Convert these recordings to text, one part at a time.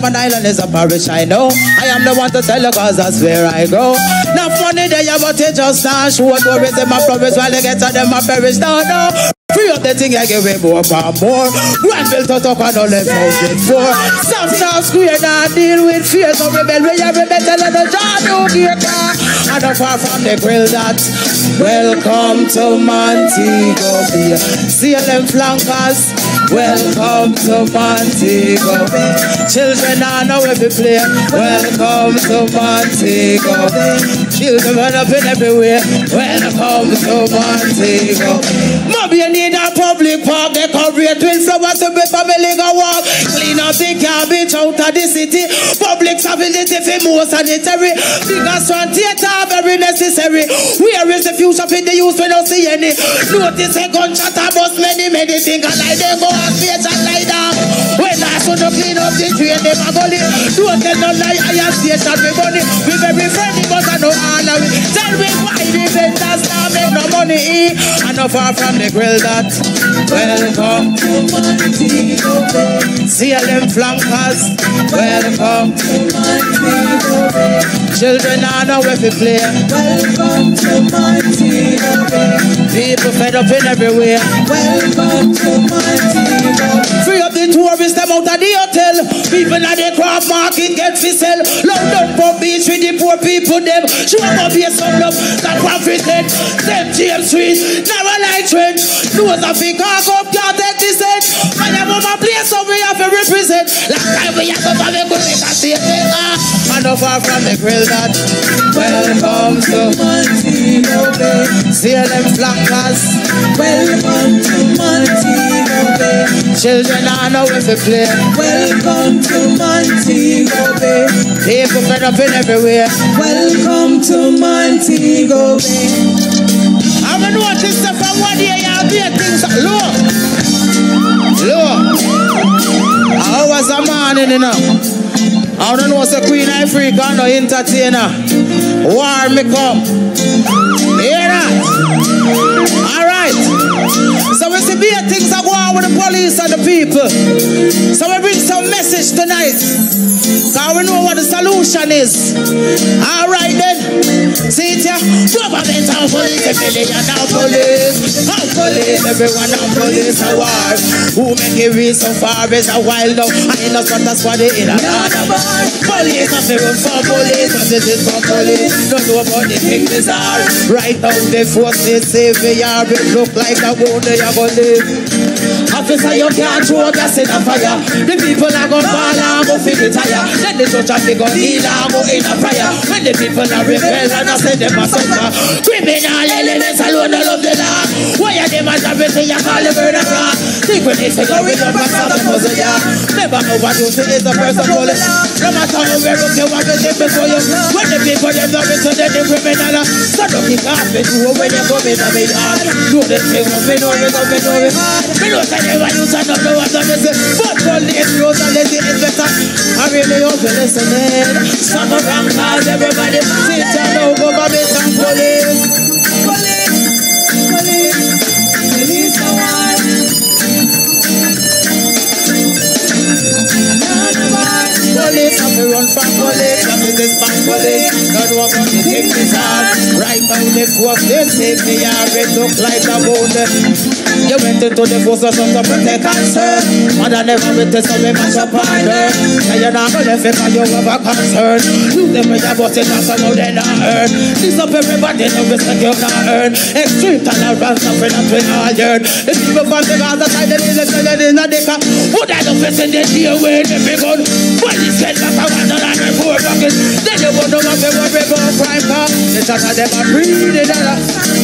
of an island is a parish, I know. I am the one to tell you cause that's where I go. Now funny day, but it just not show. Tourists in my province while they get to them, I perish. No. Free up the thing I give away more and more. One built to talk and all left out it for. Some now square now deal with fear. So rebel, we have rebel tell the job you gear car. And far from the grill that. Welcome to Montego Bay. See them flankers. Welcome to Montego Bay. Children I know where we play. Welcome to Montego Bay. Children run up in everywhere. Welcome to Montego Bay. Mobay, you need a public park. Decorate with flowers to be family go walk. Clean up the garbage out of the city. Public stability for more sanitary. Bigger strong theater very necessary. Where is the future for the youth? We don't see any. Notice a gunshot about many things. And like they go and face and lie down. When I should clean up the drain, they my body. Don't tell no lie, I have station with money. We very friendly, but I know honor. Tell me why the vendors now make no money. And not far from the grill that. Welcome to Montego Bay. See them flankers. Welcome to Montego Bay. Children are now where we play. Welcome to Montego Bay. People fed up in everywhere. Welcome to Montego Bay. Free up the tourists, them out of the hotel. People at the craft market get for sell. Loud down for beach with the poor people them. Show up here some love that profited. Them James Street, narrow light trend. Those of the car up, can't take this end. I am on my place, so we have to represent. Last time we have to have a good thing. And not far from the grill that. Welcome to Montego Bay. See them flankers. Welcome to Montego Bay. Children are now with the play. Welcome to Montego Bay. People fed up in everywhere. Welcome to Montego Bay. I'm gonna notice that from one year you hear things low. I was a man in enough. I don't know what's a Queen Ifrica, no entertainer. War me come. Hear that? Alright. So we see big things that go on with the police and the people. So we bring some message tonight. Because we know what the solution is. Alright then. See it here? Government and police, a million and police. And police, everyone and police a war. Who make it reach so far is a wild dog. I know what that's what they in another bar. Police, I feel for police, and this is for police. Don't know about the thing bizarre. Right now, the force is safe. It look like a wound they are going to live. Officer, you can't throw gas in a fire. The people are going to fall and go feel the tire. Then the church are going to heal and go in a fire. When the people are rebel and I say them a suffer. Criminal elements alone, I love the law. Why are them as everything you call the murderer? Think we need to go with up and stop the puzzle, yeah. Never know what you say is a person bullet. No matter how we look, you want to take before you. When the people them not return, then the criminal. So don't kick off me too when you come in a big heart. Do the thing, me know it, me know it. Me know say never use and not know what I'm saying. But police rules and let it better. I really hope you listening. Some of them cause everybody sit down now, government and police. Police are one. Police have to run from police, have to disband police. Don't know about the thing is hard. Right now the force they say me it look like a wound. You went into the force of to protect concern. And I never went to some match up on her. And you're not gonna fake and you have a concern. You them with your button and somehow they not earn. This up everybody no respect you not earn. Extreme tolerance of it that we all yearn. The people from the Gaza side they need to tell you in a dicker. Would I not fit in the deal with the big gun? Police get back around and I'm poor bucket. Then you won't know what they worry about crime car. The shot of them are breathing dollar.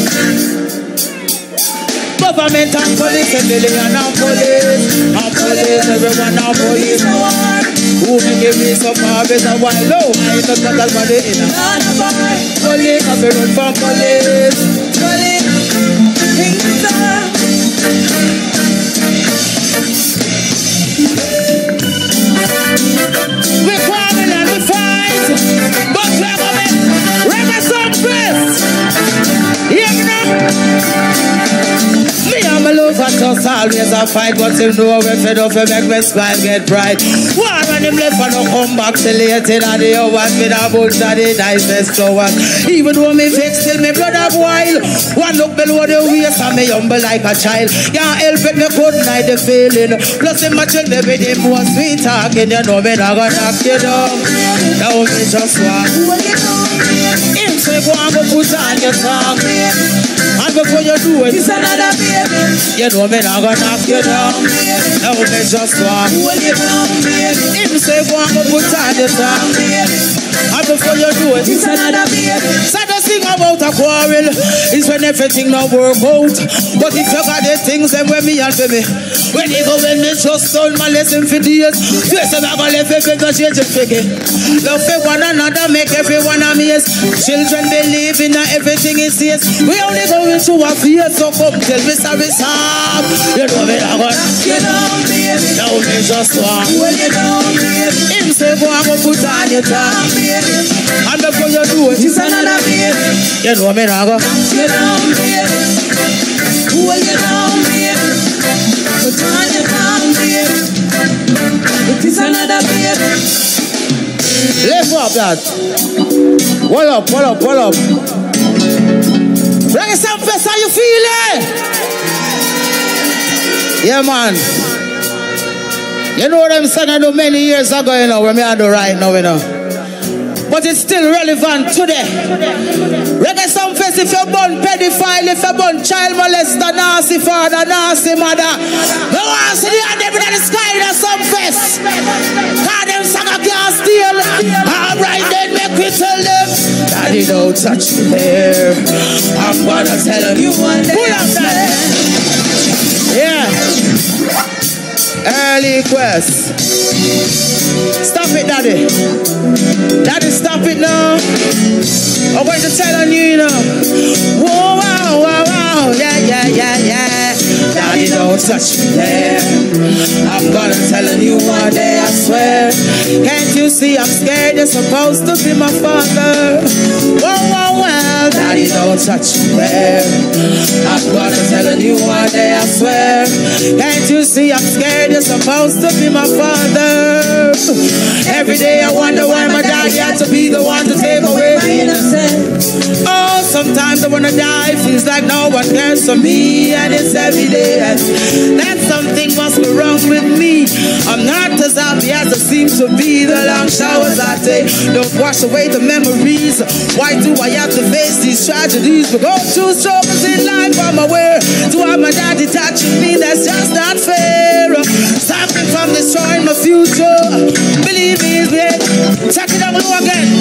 Government and police, a million and police. And police, everyone and police. Who may give me some harvest a while low? I ain't just got that money in a police, have to run from police. Police, things are. We quarrel and we fight, but we're coming. Reggae Sumfest. Yeah, you know. Me and my love at just always a fight, but him know we fed up, make me smile, get bright. War when him left and no come back till late in the hours with a bunch of the nicest flowers. Even though me vex till me blood a boil, one look below the waist and me humble like a child. Can't help it, me couldn't hide the feeling. Plus him a check me with him more sweet talking. You know me not gonna knock you down. Now me just want him say go and go put on your song. And before you do it, it's another baby. You know me not gonna knock you down. Now me just want him say go and go put on your song. And before you do it, it's another baby. So the thing about a quarrel is when everything not work out. But if you got the things then when me and for me, when you go when me just done my lesson for days, yes I'm gonna let me go change it figure. Love for one another make everyone amazed. Children believe in everything it says. We only going through a fear, so come tell me sorry stop. You know me not gonna knock you down, baby. Now me just want hold you down, baby. Him say go and go put on your tongue, baby. And before you do it, it's another baby. You know me not gonna knock you down, baby. Hold you down, baby. Put on your tongue, baby. It is another baby. Lift up that. Wall up, wall up, wall up. Reggae Sumfest, how you feeling? Yeah, man. You know what I'm saying? I do many years ago, you know, when me I do right now, you know. But it's still relevant today. Reggae Sumfest, if you're born pedophile, if you're born child molester, nasty father, nasty mother, no one see the hand in the sky in the Sumfest. Cause them song can't steal. Alright then, make we tell them, Daddy don't touch me there. I'm gonna tell you one day. Pull up that. Yeah. Early quest. Stop it, Daddy. Daddy, stop it now. I'm going to tell on you, you know. Whoa, wow, wow, wow. Yeah, yeah, yeah, yeah. Daddy, don't touch me there. I'm gonna tell you one day, I swear. Can't you see I'm scared? You're supposed to be my father. Whoa, whoa, well. Daddy, don't touch me there. I'm gonna tell you one day, I swear. Can't you see I'm scared? You're supposed to be my father. Every day I wonder why my dad had to be the one to take away my innocence. Oh, sometimes I wanna die. Feels like no one cares for me, and it's every day that something must be wrong with me. I'm not as happy as I seem to be. The long showers I take don't wash away the memories. Why do I have to face these tragedies? We go through struggles in life. I'm aware to have my dad detaching me. That's just not fair. Stop me from destroying my future. Believe me, check it out again.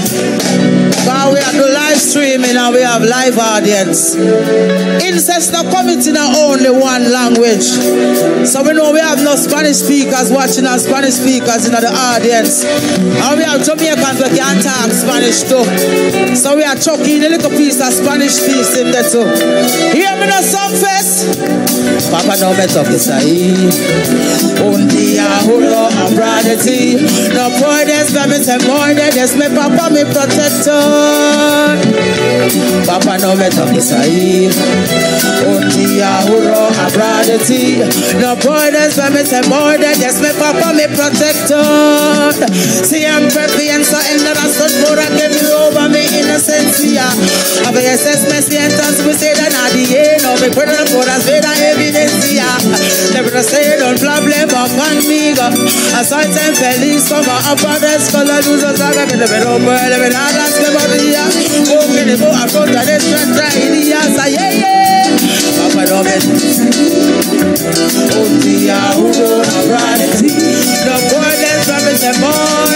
Now we have the live streaming and we have live audience. Incest not coming in only one language. So we know we have no Spanish speakers watching and Spanish speakers in the audience. And we have Jamaicans that can't talk Spanish too. So we are chucking a little piece of Spanish piece in there too. Hear me now, Sumfest. Papa no me toque ahí. Un día juro habrá de ti. No puedes verme temor de Dios, mi papá mi protector. Papa no me toques ahí. Un día juro habrá de ti. No puedes verme temor de Dios, mi papá mi protector. Siempre pienso en la razón por la que me roba mi inocencia. A veces me siento suicida, nadie no me puede por hacer la evidencia. Never say un problema conmigo. Soy tan feliz como a padres con la luz de saga que te veo por el verano las memorias. Porque le voy a contar nuestras ideas. Ay, ay, ay. Papá no me un día uno habrá de ti. No puedes verme temor.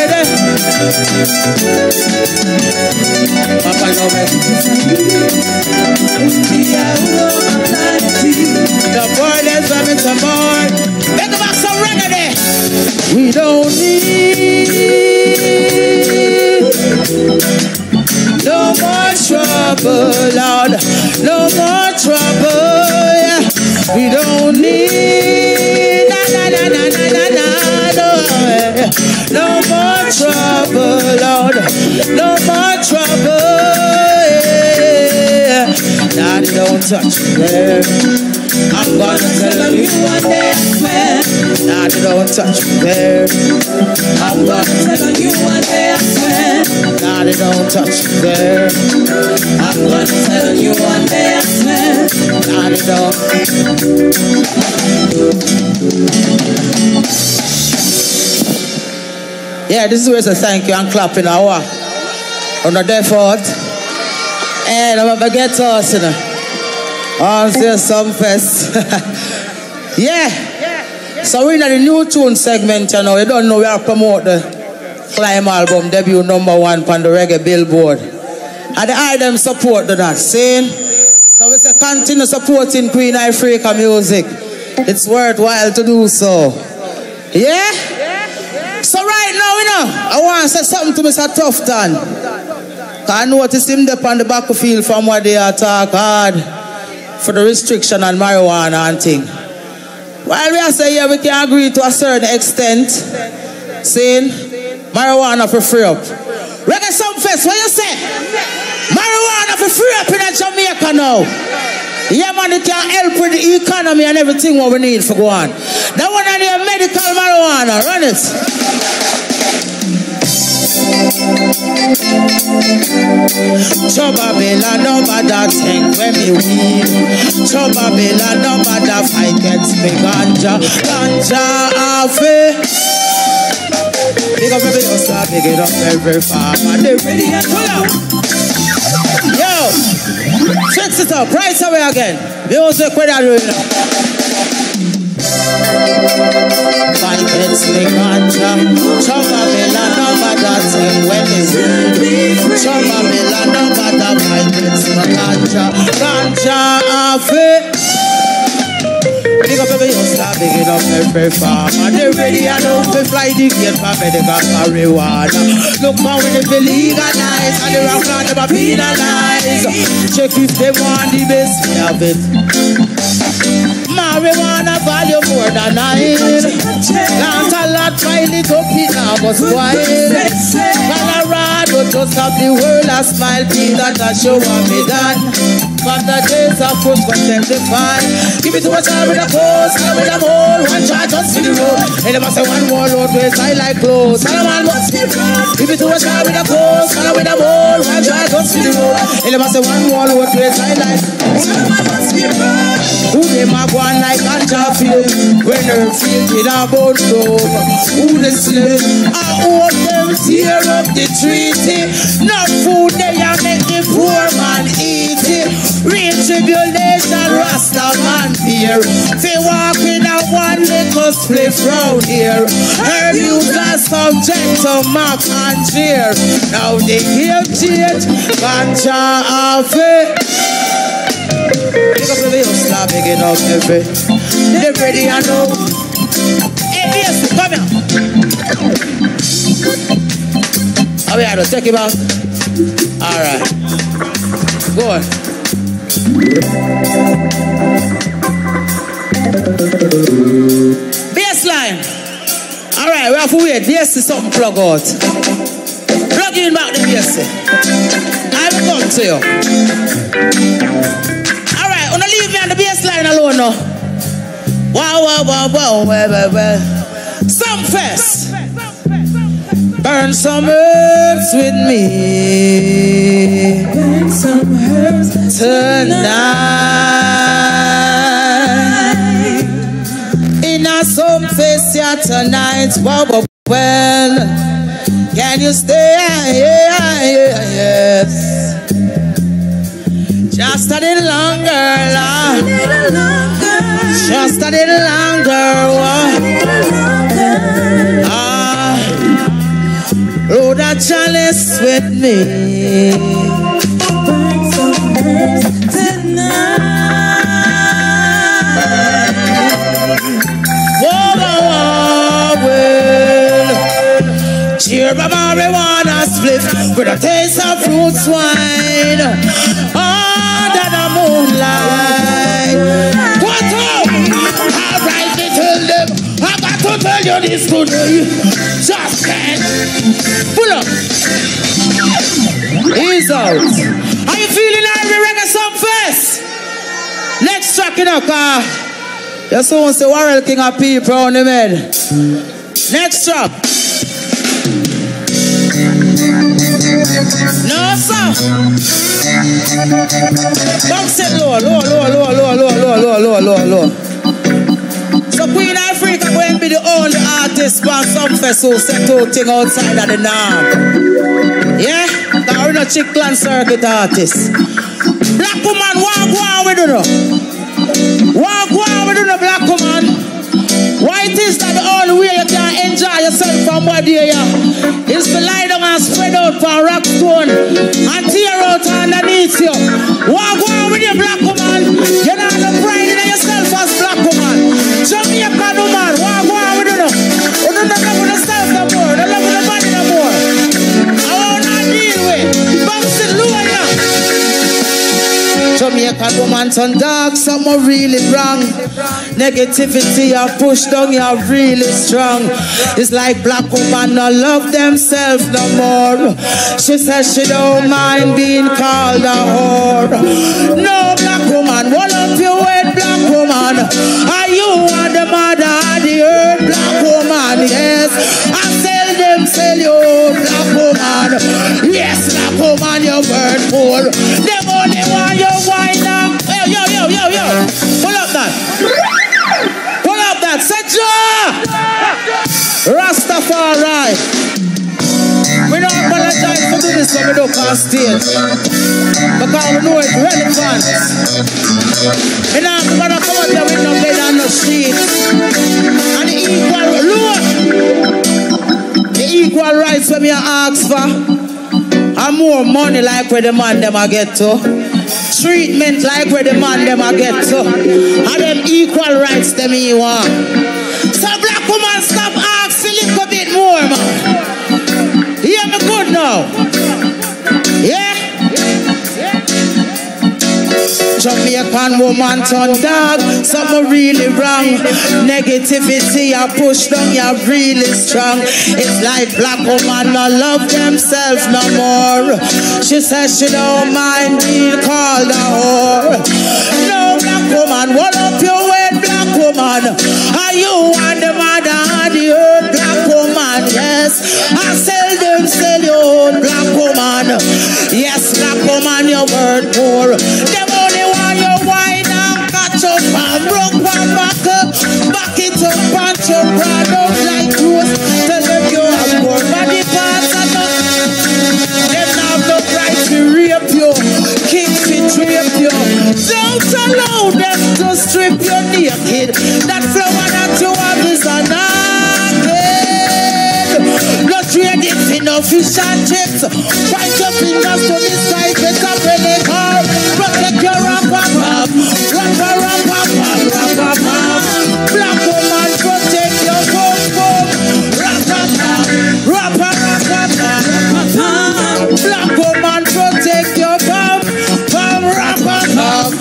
Papá no me un día uno habrá de ti. No puedes verme temor. Think about some reggae. We don't need no more trouble, Lord. No more trouble. Yeah. We don't need no more trouble, Lord. No more trouble. Yeah. Daddy, don't touch me there. I'm gonna tell you one day, I swear. Nah, they don't touch me there. I'm gonna tell you one day, I swear. Nah, they don't touch me there. I'm gonna tell you one day, I swear. Nah, they don't. Yeah, this is where I say thank you and clapping our on the default. And I'm gonna get us, you know. On this Sumfest. Yeah. So we're in the new tune segment, you know. You don't know we are promote the Climb album, debut #1 on the reggae billboard. And the item support the that, see? So we say continue supporting Queen Ifrica music. It's worthwhile to do so. Yeah? So right now, you know, I want to say something to Mr. Tufton. I notice him there on the battlefield from where they attack hard for the restriction on marijuana and thing. While we are saying, yeah, we can agree to a certain extent, saying marijuana for free up. Reggae Sumfest, what you say? Marijuana for free up in Jamaica now. Yeah, man, it can help with the economy and everything what we need for go on. That one on the medical marijuana, run it. Chobabela no bother think when me weed. Chobabela no bother fight gets me ganja. Ganja afe. Big up every hustler, big it up every farmer. They ready and pull out. Yo, fix it up, right away again. Music with that doing now. Fight gets me ganja. Chobabela no bother think when me weed. Chobabela no bother fight gets me ganja. Ganja afe. Big up every hustler, big it up every farmer. They ready and out to fly the gate for medical marijuana. Look man when they feel legalized and the rock and never penalized. Check if they want the best, we have it. Marijuana value more than nine. Plant a lot, find it up, it now must spoil. Colorado just have the world a smile, thing that a show what me done. From the days of fruit contemplify. Give it to a child with a post, and with a mole. One charge just for the road. And they must say one more load waste, I like clothes. And a man must be proud. Give it to a child with a post, and with a mole. One charge just for the road. And they must say one more load waste, I like clothes. And a man must be proud. Who they mag one like ganja feel? When they're feeling about love. Who they slave? I hope them tear up the treaty. Not food they are make the poor man eat it. Real tribulation, Rasta man fear. They walk in a one little spliff round here. Her views are subject to mock and jeer. Now they give cheat, ganja off it. Big up the hustler, big it up every. They ready and know. Hey, yes, come here. How we are to take him out? Alright. Go on. Baseline. Alright, we have to wait. Bass is something plug out. Plug in back the bass. I will come to you. Alright, wanna leave me on the baseline alone now. Wow, wow, wow, wow, well. Sumfest. Burn some herbs with me. Burn some herbs tonight. In a Sumfest here tonight. Wow, well. Can you stay? Yes. Just a little longer, Lord. Just a little longer. Load a chalice with me. Burn some herbs tonight. Whoa, well. Cheer my marijuana split with a taste of fruit wine. Under the moonlight. What up? Alright, they tell them. I got to tell you this today. Just can't. Pull up. Ease out. How you feeling, Reggae Sumfest? Next track. back in a car. You soon see Warrell King of people on the bed. Next drop. No, sir. Bounce it low. So Queen Ifrica going to be the only artist on Sumfest who set out thing outside of the norm. Yeah? Because we're not Chickland circuit artists. Black woman, walk with you. Walk with you, black woman. Why it is that the only way you can enjoy yourself from what day is to lie down and spread out for rock stone and tear out underneath you. Walk with you, black woman. You're not the pride in yourself as black woman. Jamaican woman, walk with you. You don't love yourself no more. You don't love the body no more. I want to deal with. Bounce it low, yeah. Jamaican woman turn dark, something really wrong. Negativity you push down, you're really strong. It's like black woman not love themselves no more. She says she don't mind being called a whore. No, black woman, hold up your head, black woman. Are you are the mother of the earth, black woman? Yes, I sell you, black woman. Yes, black woman, your word poor. Them only want your wine now. Yo. Pull up that. Seja! Rastafari. We don't apologize for doing this when we don't on stage. Because we know it's relevant. We're not going to come out here with no bed on the street. And the equal rights when we ask for. And more money like where the man them a get to. Treatment like where the man them a get to. And them equal rights them you want. So black woman stop asking a little bit more, man. Hear me good now. Yeah? Jamaican woman turn dog, something really wrong. Negativity you push down, you're really strong. It's like black woman not love themselves no more. She says she don't mind being called a whore. No, black woman, hold up your head, black woman. Are you on the mother of the earth, black woman? Yes, I sell you, black woman. Yes, black woman, your word poor. Them only want your wine and catch up and broke one back it up and chop right up like rose. Tell them you have poor body parts and them have no right to rape you. King fit rape you. Don't allow them to strip you naked. That flower that you have is a naked. Not ready for no fish and chips. Point your fingers to the sky, get up in the car. Protect your rap-a-pop. Black woman, protect your pom-pom. Rap-a-pop. Black woman, protect your pom-pom. Rap-a-pop.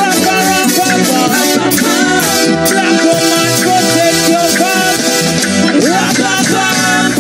Black woman, protect your pom-pom. Rap-a-pop.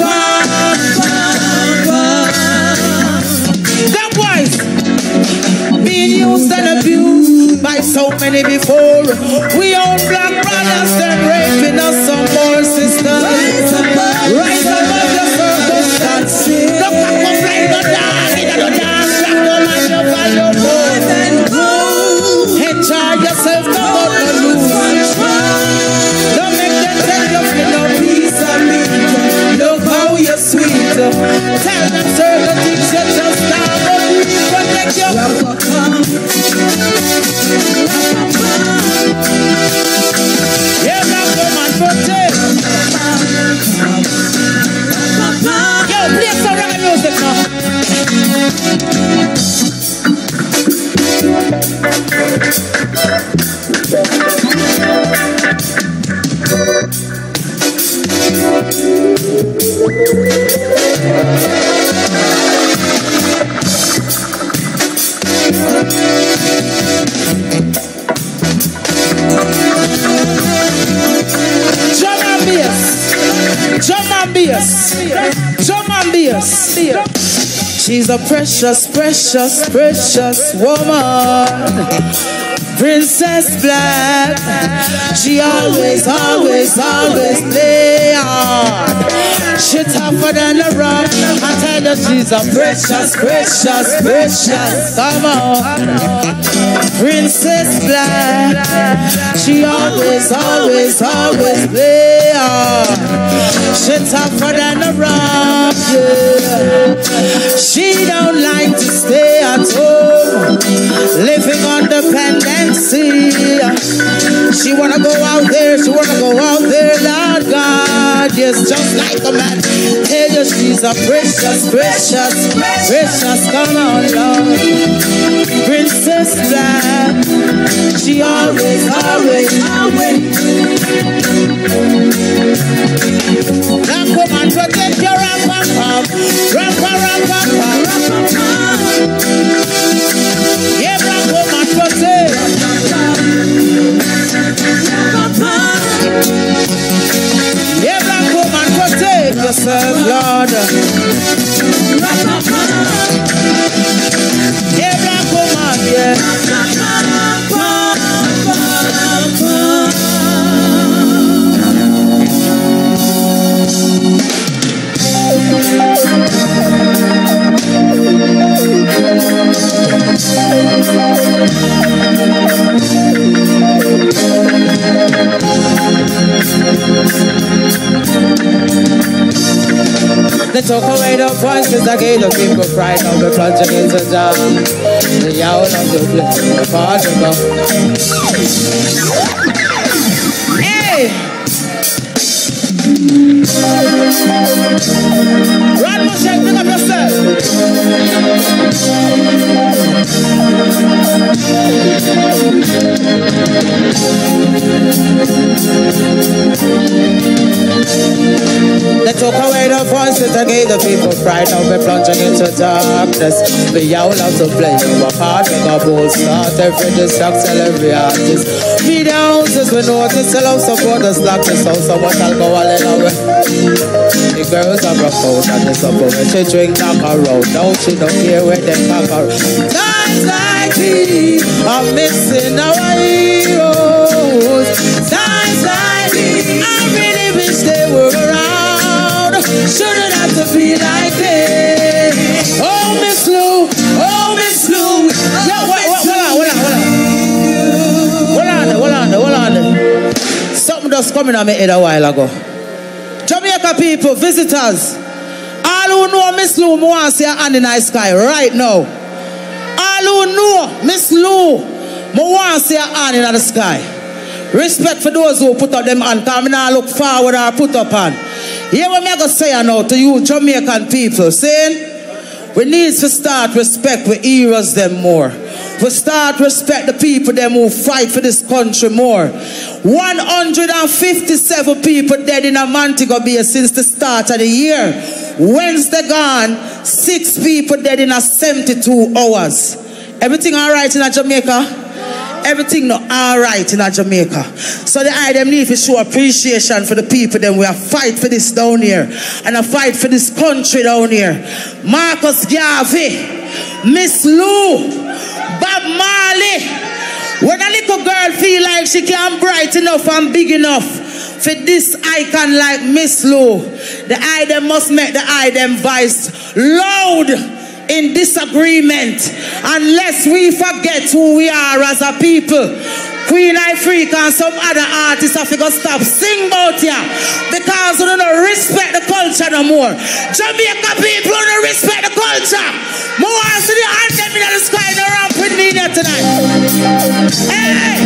That voice being used and abused by so many before. We own black brothers, them raping us some more sisters. Right above your circumstance. Look at the play, the dance, the dance, black woman, you value more. Enjoy yourself, come on and lose. Don't make them tell you for no piece of meat. Look how you're sweet. Tell them certain things you just can't believe. Protect your yeah, black woman, protect. Yo, play some reggae music now. Drum and bass. She's a precious, precious, precious woman. Princess Black, she always play hard. She tougher than a rock. I tell her she's a precious. Come on. Princess Black, she always play hard. She tougher than a rock, yeah. She don't like to stay at home, living on dependency. She wanna go out there, Lord God. Yes, just like a man. Tell you she's a precious. Come on, Lord. Princess Black, she always. Black woman, protect your ram-pam-pam. Yeah, black woman, protect. Yeah, black woman, protect yourself, Lord. Yeah, black woman, yeah. They took away the voices, I gave the people pride. Now we're plunging into jam. The owl of the place, the party go. Hey! Run, Moshe, pick up yourself. They took away the voices and gave the people pride. Now we're plunging into darkness. We all have to play our part. Make our bold start. Every distract, tell every artist. We the houses, we notice. Tell us support us like this house. So what alcohol in our way. The girls are rough out and it's up when she drink knock her out. Don't she don't care where they pack her. Times like these are missing our heroes. Times like these, I really wish they were around. Shouldn't have to be like this. Oh, Miss Lou. Yo, hold on. Something just coming on my head a while ago. Jamaica people, visitors, all who know Miss Lou, I want to see her hand in the sky right now. All who know Miss Lou, I want to see her hand in the sky. Respect for those who put up them hand, because I now look forward or put up hand. Hear what I'm going to say now to you Jamaican people, saying, we need to start respect with heroes them more. We start respect the people them who fight for this country more. 157 people dead in a Montego Bay since the start of the year. Wednesday gone, 6 people dead in a 72 hours. Everything all right in Jamaica? Everything not all right in Jamaica. So the item need to show appreciation for the people them we are fight for this down here. And a fight for this country down here. Marcus Garvey, Miss Lou, Bob Marley. When a little girl feel like she can't bright enough and big enough for this icon like Miss Lou, the item must make the item voice loud in disagreement, unless we forget who we are as a people. Queen Ifrica and some other artists have to go stop sing about here because we don't respect the culture no more. Jamaica people don't respect the culture. More to the anthem in the sky and around with me there tonight. Hey!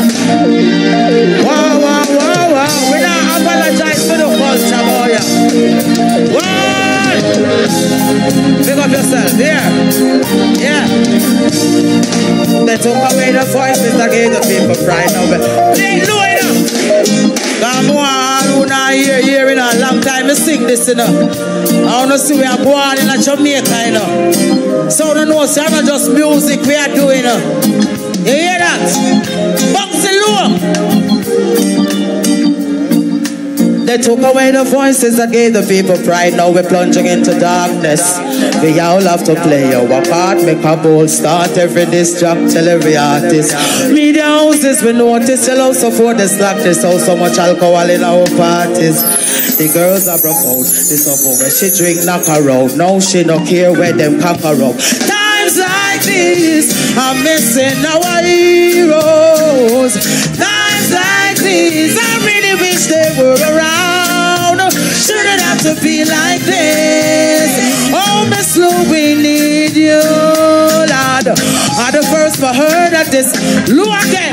Wow. We don't apologize for the culture, boy. What? Pick up yourself, yeah. They took away the voices that gave the people pride now. Please do it now. Come on, who not here in a long time. I sing this, you know. I want to see we are born in a Jamaica, you know. So don't know, so not just music we are doing, you know. You hear that? Boxy low. They took away the voices that gave the people pride. Now we're plunging into darkness. We all have to play our part. Make a bold start. Every disc jock, tell every artist. Media houses, we notice. Tell us for the slackness. So much alcohol in our parties. The girls are broke out. This up over. She drink, knock her out. No, she don't care where them conquer up. Times like this, I'm missing our heroes. Times like this, I really wish they were around. Shouldn't have to be like this. Oh, Miss Lou, we need you, Lord. I the first I heard of this. Lou again.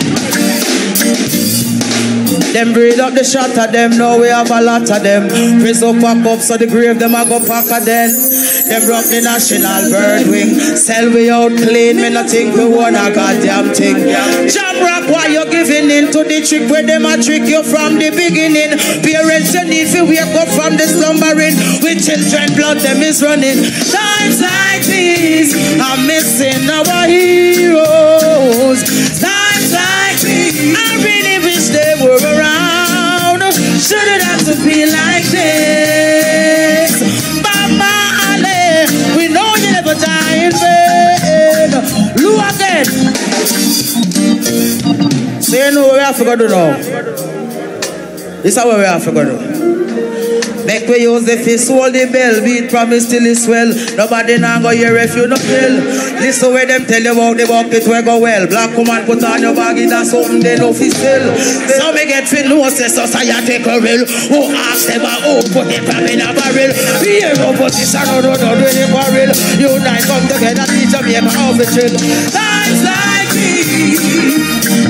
Them breed up the shot of them, now we have a lot of them. Press up, pack up, so the grave them a go pack of them. Them rock the national bird wing. Sell we out clean, me not think we want a goddamn thing. Jam rock, why you giving in to the trick where them a trick you from the beginning? Parents, you need to wake up from the slumbering. With children, blood them is running. Times like these, I'm missing our heroes. Times like these, I really wish they were around. Shouldn't have to be like this. Mama Ale, we know you never die in vain. Lou again. So you know what we have to go do now? This is what we have to go do. Make we use the fist, hold the bell, beat promise till it's well. Nobody now go hear if you no kill. Listen where them tell you about the bucket where go well. Black woman put on your baggy, that's something they know fi sell. So me get fit, no say society a real. Who ask them about put the pam in a barrel. Here no position, no really barrel. You and I come together, teach them make how to chill. Times like these.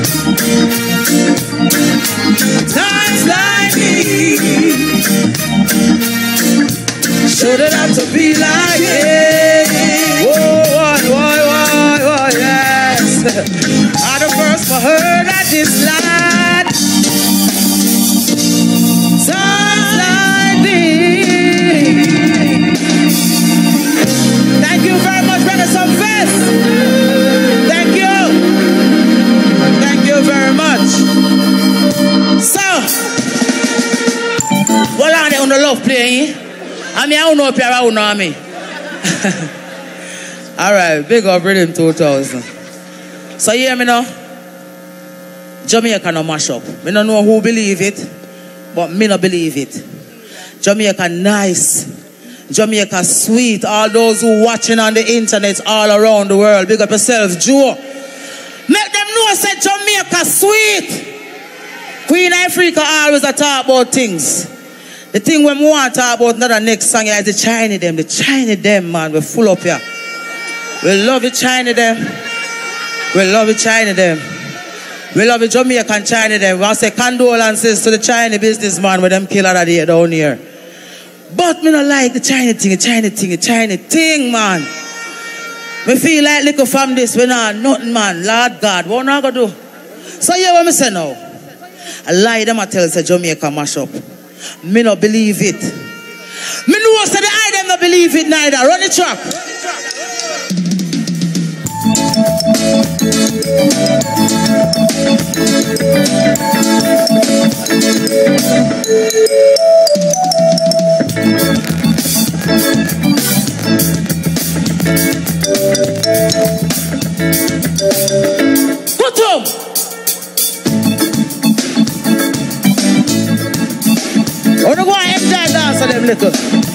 Times like these. Shouldn't have to be like it. Whoa, yes. I the first for heard at this land. Times like this. Thank you very much, Reggae Sumfest. Thank you. Thank you very much. So, what are they on the love playing? I mean, I don't know if you know me. All right, big up Rhythm 2000. So you hear me now? Jamaica no mash up. I don't know who believe it, but me no believe it. Jamaica nice. Jamaica sweet. All those who watching on the internet all around the world, big up yourself, Joe. Make them know say Jamaica sweet. Queen Ifrica always a talk about things. The thing when we want to talk about another next song is the Chinese them. The Chinese them, man, we're full up here. We love the Chinese them. We love the Chinese them. We love the Jamaican Chinese them. We want to say condolences to the Chinese businessman with them killer that they down here. But me not like the Chinese thing, man. Me feel like little from this, we not nothing, man. Lord God, what not gonna do? So yeah, what me say now? I lie them I tell say Jamaica mash up. Me not believe it. Me know say the I them not believe it neither. Run the track. Put up. I want to go and enjoy dance for them little.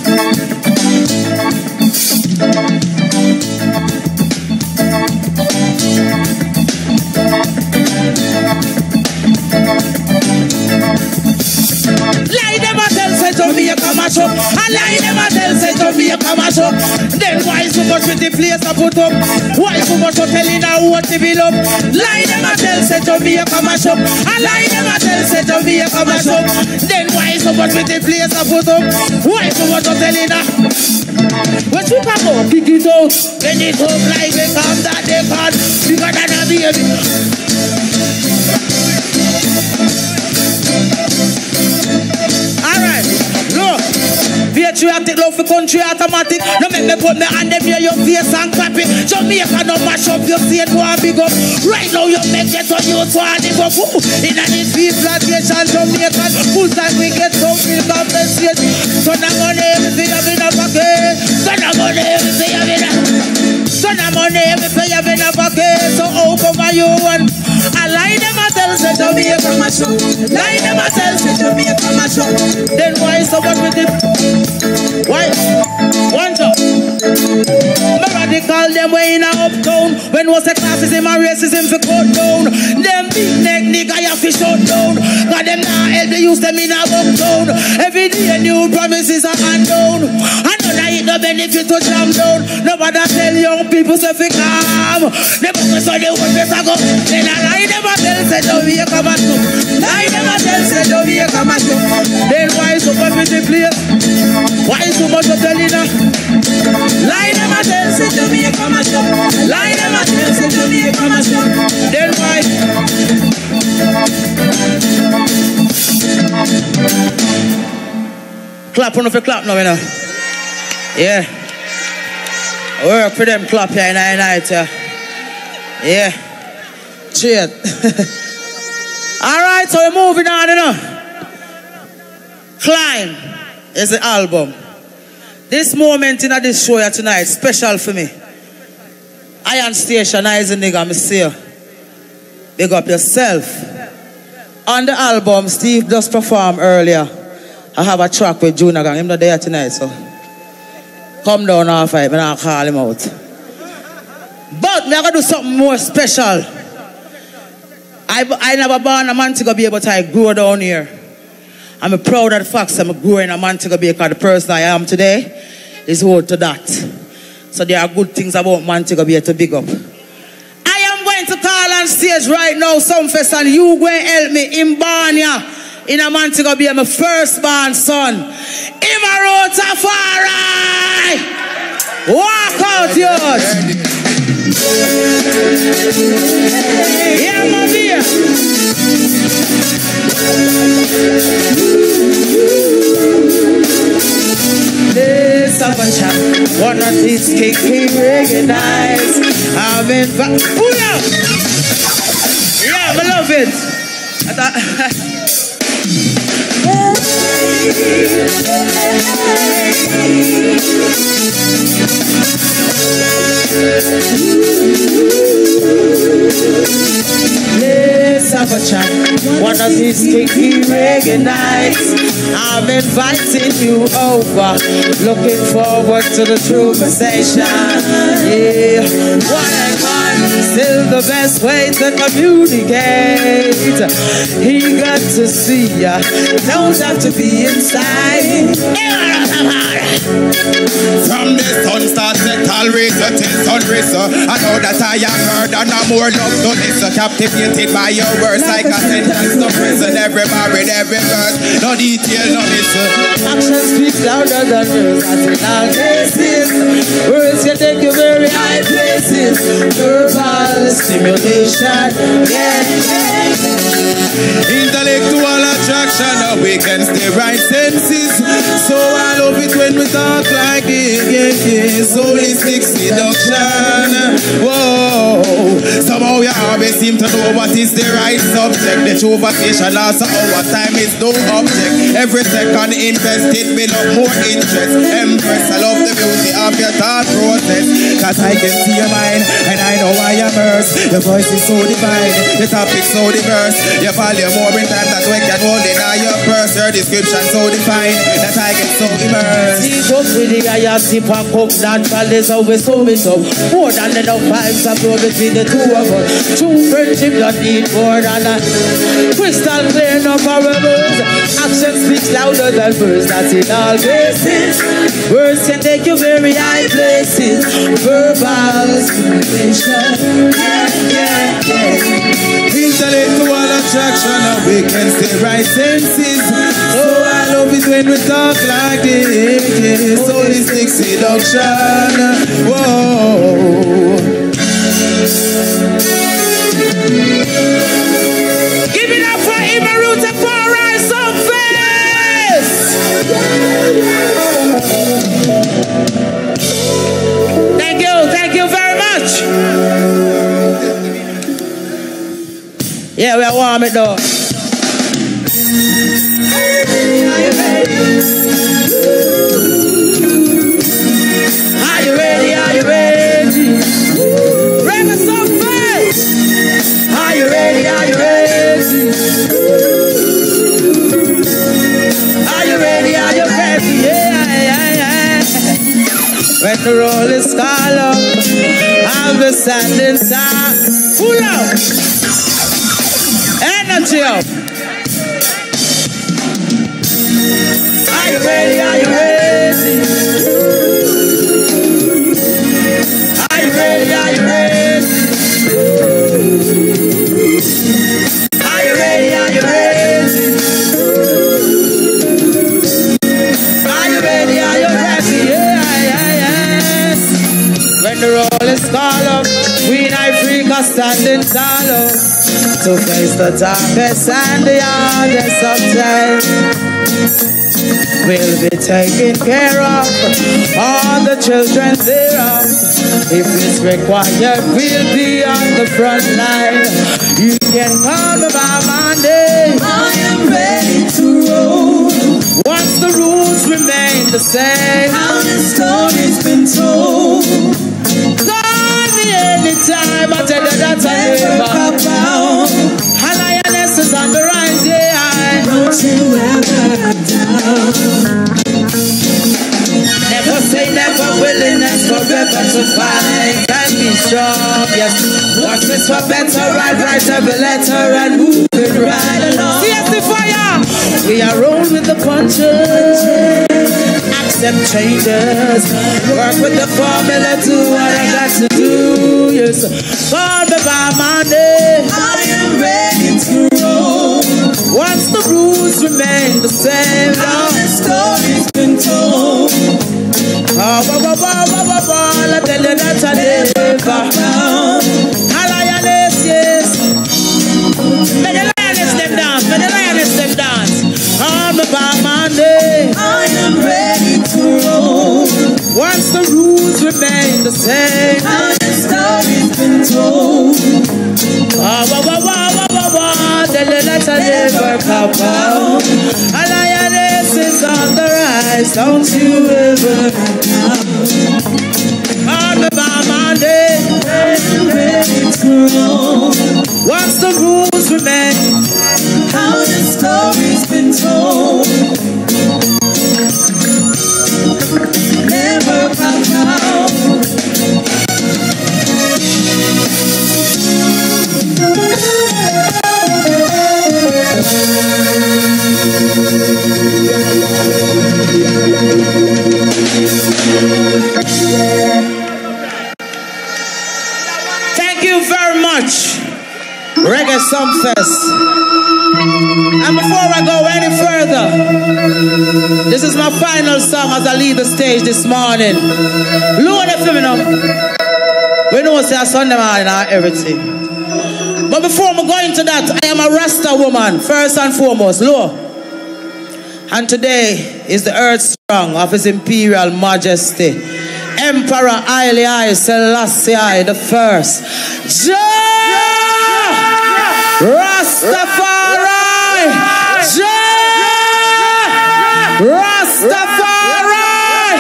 Lie them a tell say Jamaica mash up. I lie them a tell say Jamaica mash up. Then why so much with the place I put up? Why so much for telling her what to build up? Lie them a tell say Jamaica mash up. I lie them a tell say Jamaica mash up. Then why so much with the place I put up? Why so much for telling her? When you come up, kick it out. When it up like they come that they can't. Bigger than a baby. Alright, look. Patriotic love for country automatic. No make me put me hand them near your face and clap it. Jamaica no mash up your state one big up. Right now you make it on you to hand it up. In a this free plantation Jamaican full time we get some milk stage. Son of money, everything you have in a pocket. Son of money, everything you have in a pocket. Son of money, everything you have in a pocket. So open my you one. I lie them a tell say Jamaica my show. Lie them a tell say Jamaica my show. Then why someone with it? Why? One job. Remember they call them way in a uptown. When was the classism and racism for cut down? Them big neck nigga you have to shut down. Got them now help they use them in a uptown. Every day new promises are undone. I know that it no benefit to jam down. Nobody tell young people to fi calm. They focus on the one better go. Then I lie never tell say don't be a come at you. Lie never tell say don't be a come at you. Then why so much with the place? Why so much of telling her? Lie never tell say don't be a come at you. Lie never tell say don't be a come at you. Then why? Clap on if you clap now, you know. Yeah. Work for them clap here in the night, yeah. Yeah. Cheers. Alright, so we're moving on, you know. Climb is the album. This moment in this show here tonight, special for me. Iron Station, I is a nigga, I'm see you. Big up yourself. On the album, Steve just performed earlier. I have a track with Junior Gang. Him not there tonight, so come down half five and I'll call him out. But me I gotta do something more special. I never born a man to go be able to grow down here. I'm proud of the fact that I'm growing a man to go be because the person I am today is owed to that. So there are good things about man to go be able to big up. I am going to call on stage right now, Sumfest, and you go and help me in Barnia. In a man to go be my firstborn son. Imarota Farai! Walk out, yours! Yeah, my dear! Let's have a chat. One of these kicking reggae nights. I'm in pull out! Yeah, I love it. Let's have a chat. One of these sticky reggae nights, I'm inviting you over. Looking forward to the true conversation. Yeah, one and one, still the best way to communicate. He got to see ya, don't have to be inside. From the sun start to tolerate till sunrise. I know that I am heard and I'm more love to this. Captivated by your words like a sentence to prison. Every married, every verse, no detail, no miss. Action speaks louder than words. As in all cases, words can take you very high places. Verbal stimulation, yeah. Intellectual attraction, we can stay right senses. So I love it when we talk like it, yeah. Holistic seduction. Whoa. Somehow you always seem to know what is the right subject. The true vocation lasts our time is no object. Every second invested build up more interest. Empress, I love the beauty of your thought process. Cause I can see your mind and I know I am hers. Your voice is so divine, the topic so diverse. You value more in time that we can hold in your purse. Your description so defined that I get so immersed. See up with the eye, sip and cook. Natural is how we sum it up. More than enough vibes are flow between the two of us. True friendship don't need more than that. Crystal clear, no parables. Action speaks louder than words. That's in all cases. Words can take you very high places. Verbal stimulation. Yeah. Intellectual attraction, we can stay right senses. So I love it when we talk like this. Holistic seduction. Whoa. Give it up for Imaruta for Reggae Sumfest! Thank you very much. Yeah, we are warm it though. Are you ready? the roll is call up, I'll be standing side. Pull out. Energy up. Are you ready? Are you ready? Are you ready? Are you ready? Are you ready? Are you ready? Are you ready? Are you ready? Yes. When the roll is call up, we in Ifrica standing tall up to face the darkest and the hardest of times. We'll be taking care of all the children thereof. If it's required, we'll be on the front line. You can call me by my name. I am ready to roll. Once the rules remain the same, how the story's been told. Call me anytime, I tell you that I never come down. A lioness is on the rise, yeah. Don't you ever down. Never say never, willingness forever to fight and be strong, yes. What's this for better, right every letter and move it right along. See the fire! We are rolling with the punches, accept changes, work with the formula, do what I got to do, yes. Call me by my name, I am ready to roll. Once the rules remain the same, now the story's been told. I tell you that I never down. A lioness, yes. May the lioness them dance, may the lioness them dance. I'm about my day, I am ready to roll. Once the rules remain the same, now the story's been told. Tell you that I never come out. A lioness is on the rise, don't you ever down. On about my day, I'm ready to roll. Once the rules remain, how the story's been told. Never come out. Thank you very much, Reggae Sumfest. And before I go any further, this is my final song as I leave the stage this morning. Lord, we know it's a Sunday morning and everything. But before I go into that, I am a Rasta woman, first and foremost, Lord. And today is the earth strong of His Imperial Majesty, Emperor Haile Selassie the First. Rastafari! Rastafari!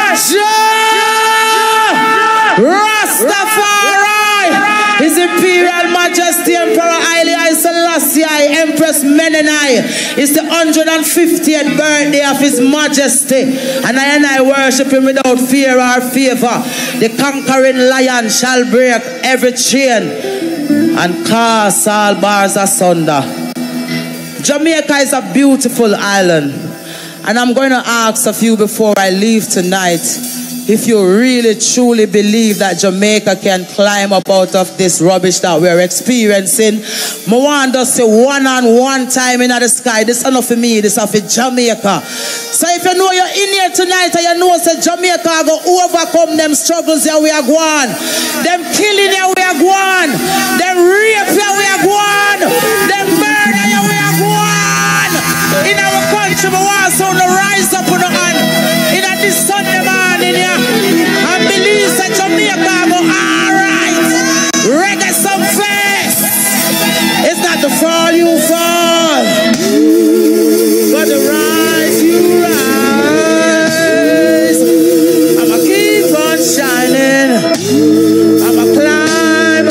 Rastafari! His Imperial Majesty Emperor Haile Selassie, Empress Menenai, is the 150th birthday of His Majesty, and I worship Him without fear or favor. The conquering lion shall break every chain and cast all bars asunder. Jamaica is a beautiful island, and I'm going to ask of you before I leave tonight, if you really truly believe that Jamaica can climb up out of this rubbish that we're experiencing. I want to say one time in the sky. This is enough for me, this is for Jamaica. So if you know you're in here tonight and you know that Jamaica go overcome them struggles that we are going, them killing that we are going, them rape that we are going, them murder that we are going. In our country, we want to rise up on the hand in this Sunday morning here and believe that Jamaica go alright. Reggae Sumfest. It's not the fall you fall, but the rise you rise. I'ma keep on shining. I'ma climb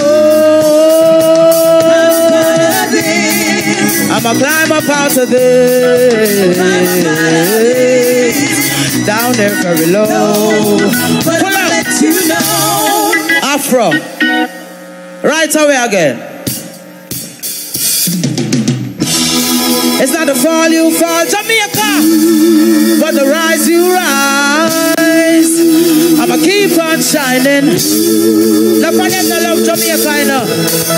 I'ma climb up out of this. Down there very low. Pull up. Afro. Right away again. It's not the fall you fall, Jamaica, but the rise you rise. I'ma keep on shining. Look for them that love Jamaica, you know.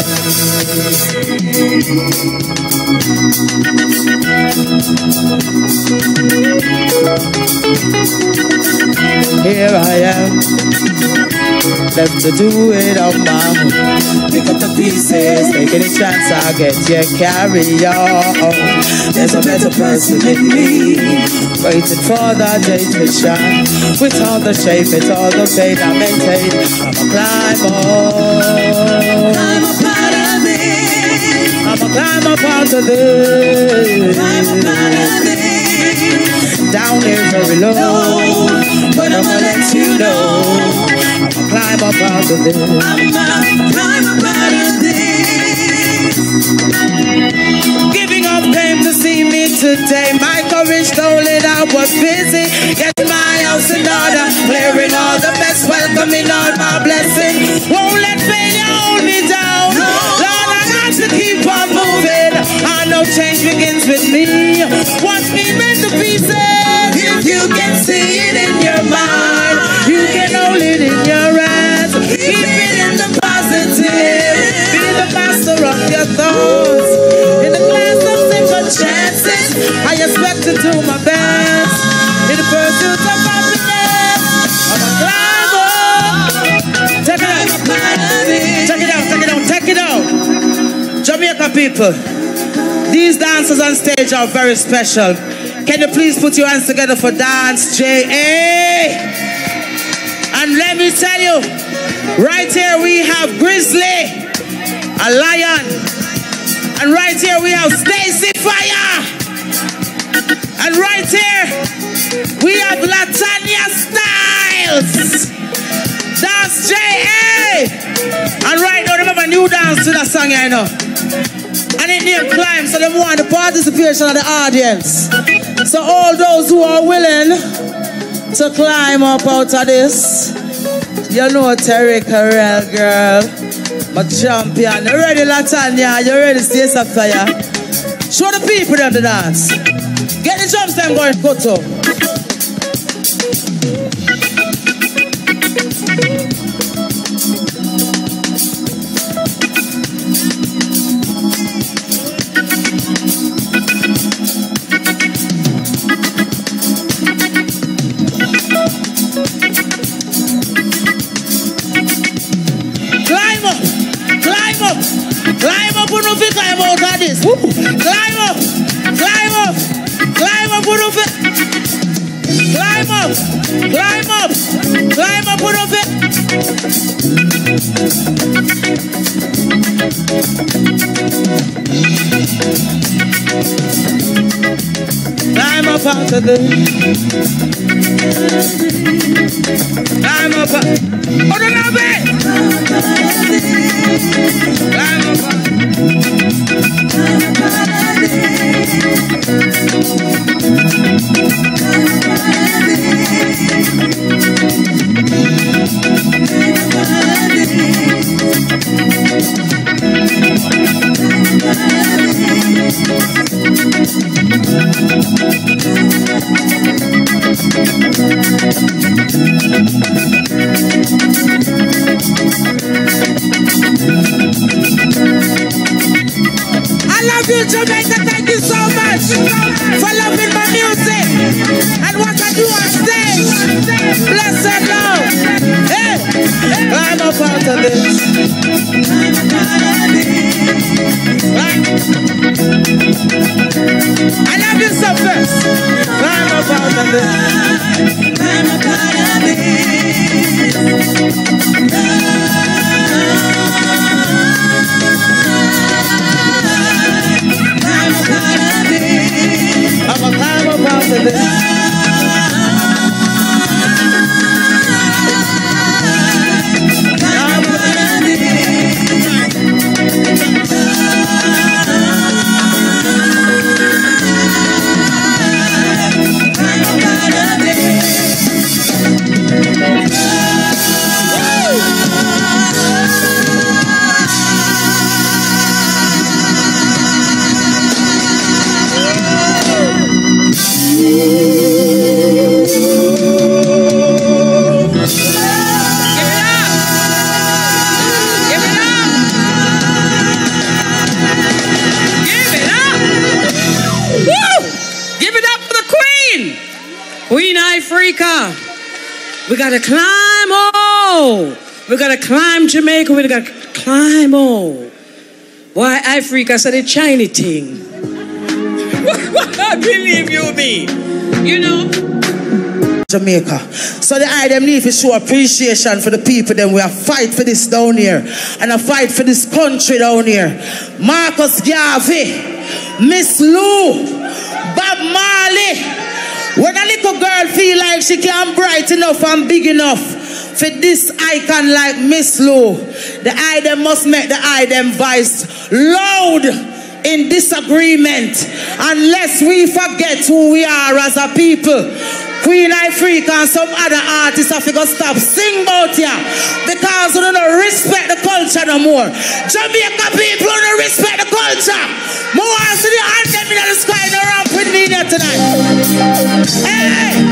Here I am, left to do it on my own. Pick up the pieces, take any chance I get, yeah, carry on. There's a better person in me, waiting for the day to shine. With all the shape, it's all the pain I maintain. I'ma climb on. I'm a part of this. I'ma climb up out of this. I'm a part of this. Down here very low, but I'ma let you know. I'ma climb up out of this. I'ma climb up out of this. Giving up came to see me today. My courage stolen, I was busy getting my house in order, clearing all the mess, welcoming all my blessings. Won't let failure hold me down. Lord, I got to keep on moving. I know change begins with me. Watch me mend the pieces. If you can see it in your mind, you can hold it in your hands. Keep it in the positive. Be the master of your thoughts. In the class of second chances, I expect to do my best. In the pursuit of happiness, I'ma climb up. Check it out. Check it out. Check it out. Check it out. Jamaica people, these dancers on stage are very special. Can you please put your hands together for Dance J.A.? And let me tell you, right here we have Grizzly, a lion. And right here we have Stacy Fire. And right here we have Latanya Styles. Dance J.A. And right now, remember, new dance to that song, you know. And it near climb, so they want the participation of the audience. So all those who are willing to climb up out of this, you know Terry Carell, girl, my champion. You ready, Latanya? You ready, Stacy Fire? Show the people them the dance. Get the drums them going, go to. Climb up, put no fit, climb out of this. Woo. Climb up, climb up, climb up, put no fit. Climb up, climb up, climb up, put no fit. Climb up out of this. Climb up, oh no, no, babe. Climb up, I love you, Jamaica. Thank you so much for loving my music and what I do on stage. Blessed love. Hey, climb up out of this. I love you so fast. Climb up out of this. Climb up out of this. I'm a climb up out of this. Queen Ifrica. We gotta climb, oh. We gotta climb Jamaica. We gotta climb, oh. Why Ifrica said a Chinese thing. Believe you me. You know. Jamaica. So the item need to show appreciation for the people. Then we are fight for this down here. And I fight for this country down here. Marcus Garvey, Miss Lou, Bob Marley. When a little girl feel like she can't bright enough and big enough for this icon like Miss Lou, the item must make the item voice loud in disagreement. Unless we forget who we are as a people. Queen Ifrica and some other artists have to go stop sing about ya because we don't respect the culture no more. Jamaica people don't respect the culture. More to the anthem in the sky and around with me here tonight. Hey!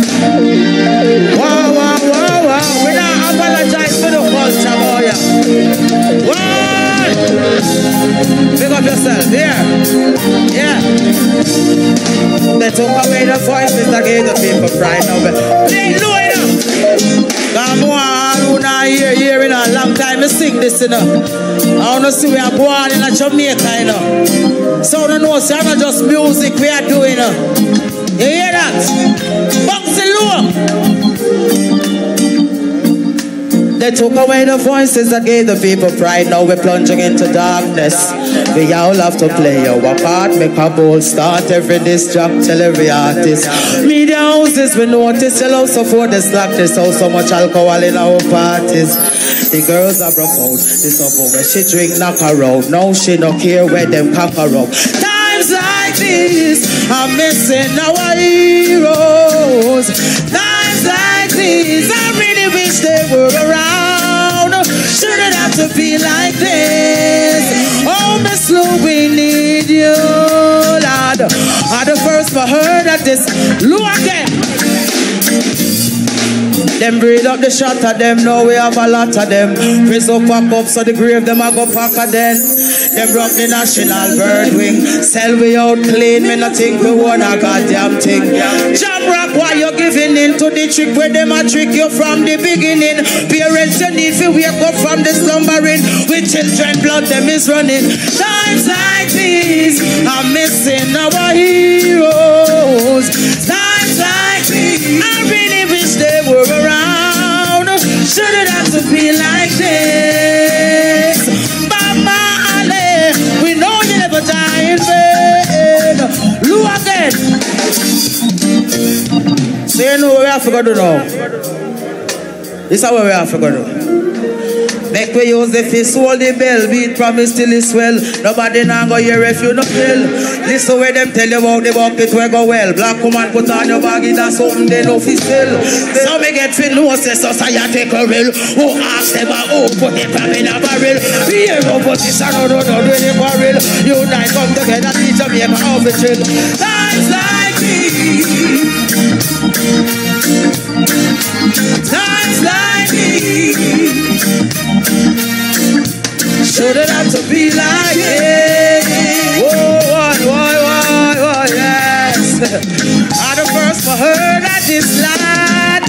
Wow, wow, wow, wow. We don't apologize for the culture, boy. What? Pick up yourself, yeah. Yeah. They took away the voices that gave the people pride now. Play low enough. Come on, who not here in a long time. I sing this, you know. I want to see we are born in a Jamaica, you know. So don't know, so not just music we are doing, you know. You hear that? Box it low. They took away the voices that gave the people pride. Now we're plunging into darkness. We all have to play our part. Make a bold start. Every disc job, tell every artist. Media houses, we notice. Tell us for the slackness. So much alcohol in our parties. The girls are broke out. This up over. She drink, knock her out. Now she don't care where them conquer up. Times like this, I'm missing our heroes. Times like this, I really wish they were around. Shouldn't have to be like this. Oh, Miss Lou, we need you, Lord. I the first for her that this Lou again. Them breed up the shot of them, now we have a lot of them. Raise up back up so the grave them a go pack of them. Them rock the national bird wing. Sell we out clean, me not think we want a goddamn thing. Jam rock while you're giving in to the trick where them a trick you from the beginning. Parents you need to wake up from the slumbering. With children blood them is running. Times like these, I'm missing our heroes. Times like these, I really wish they were around. Shouldn't have to be like this. Bob Marley, we know you never die in vain. Lou again. So you know what we have to go do now? This is what we have to go do. Make we use the fist, hold the bell, beat promise till it's well. Nobody now go hear if you no kill. Listen where them tell you about the bucket where go well. Black woman put on your baggy, that's something they know fi sell. So me get fit, no say society take a real. Who ask them who put it from in a barrel. Here no put this and no do the barrel. You and I come together, teach them here how to chill. Times like these. Times like these. Shouldn't have to be like it. Whoa, yes. I'm the first for her that this land.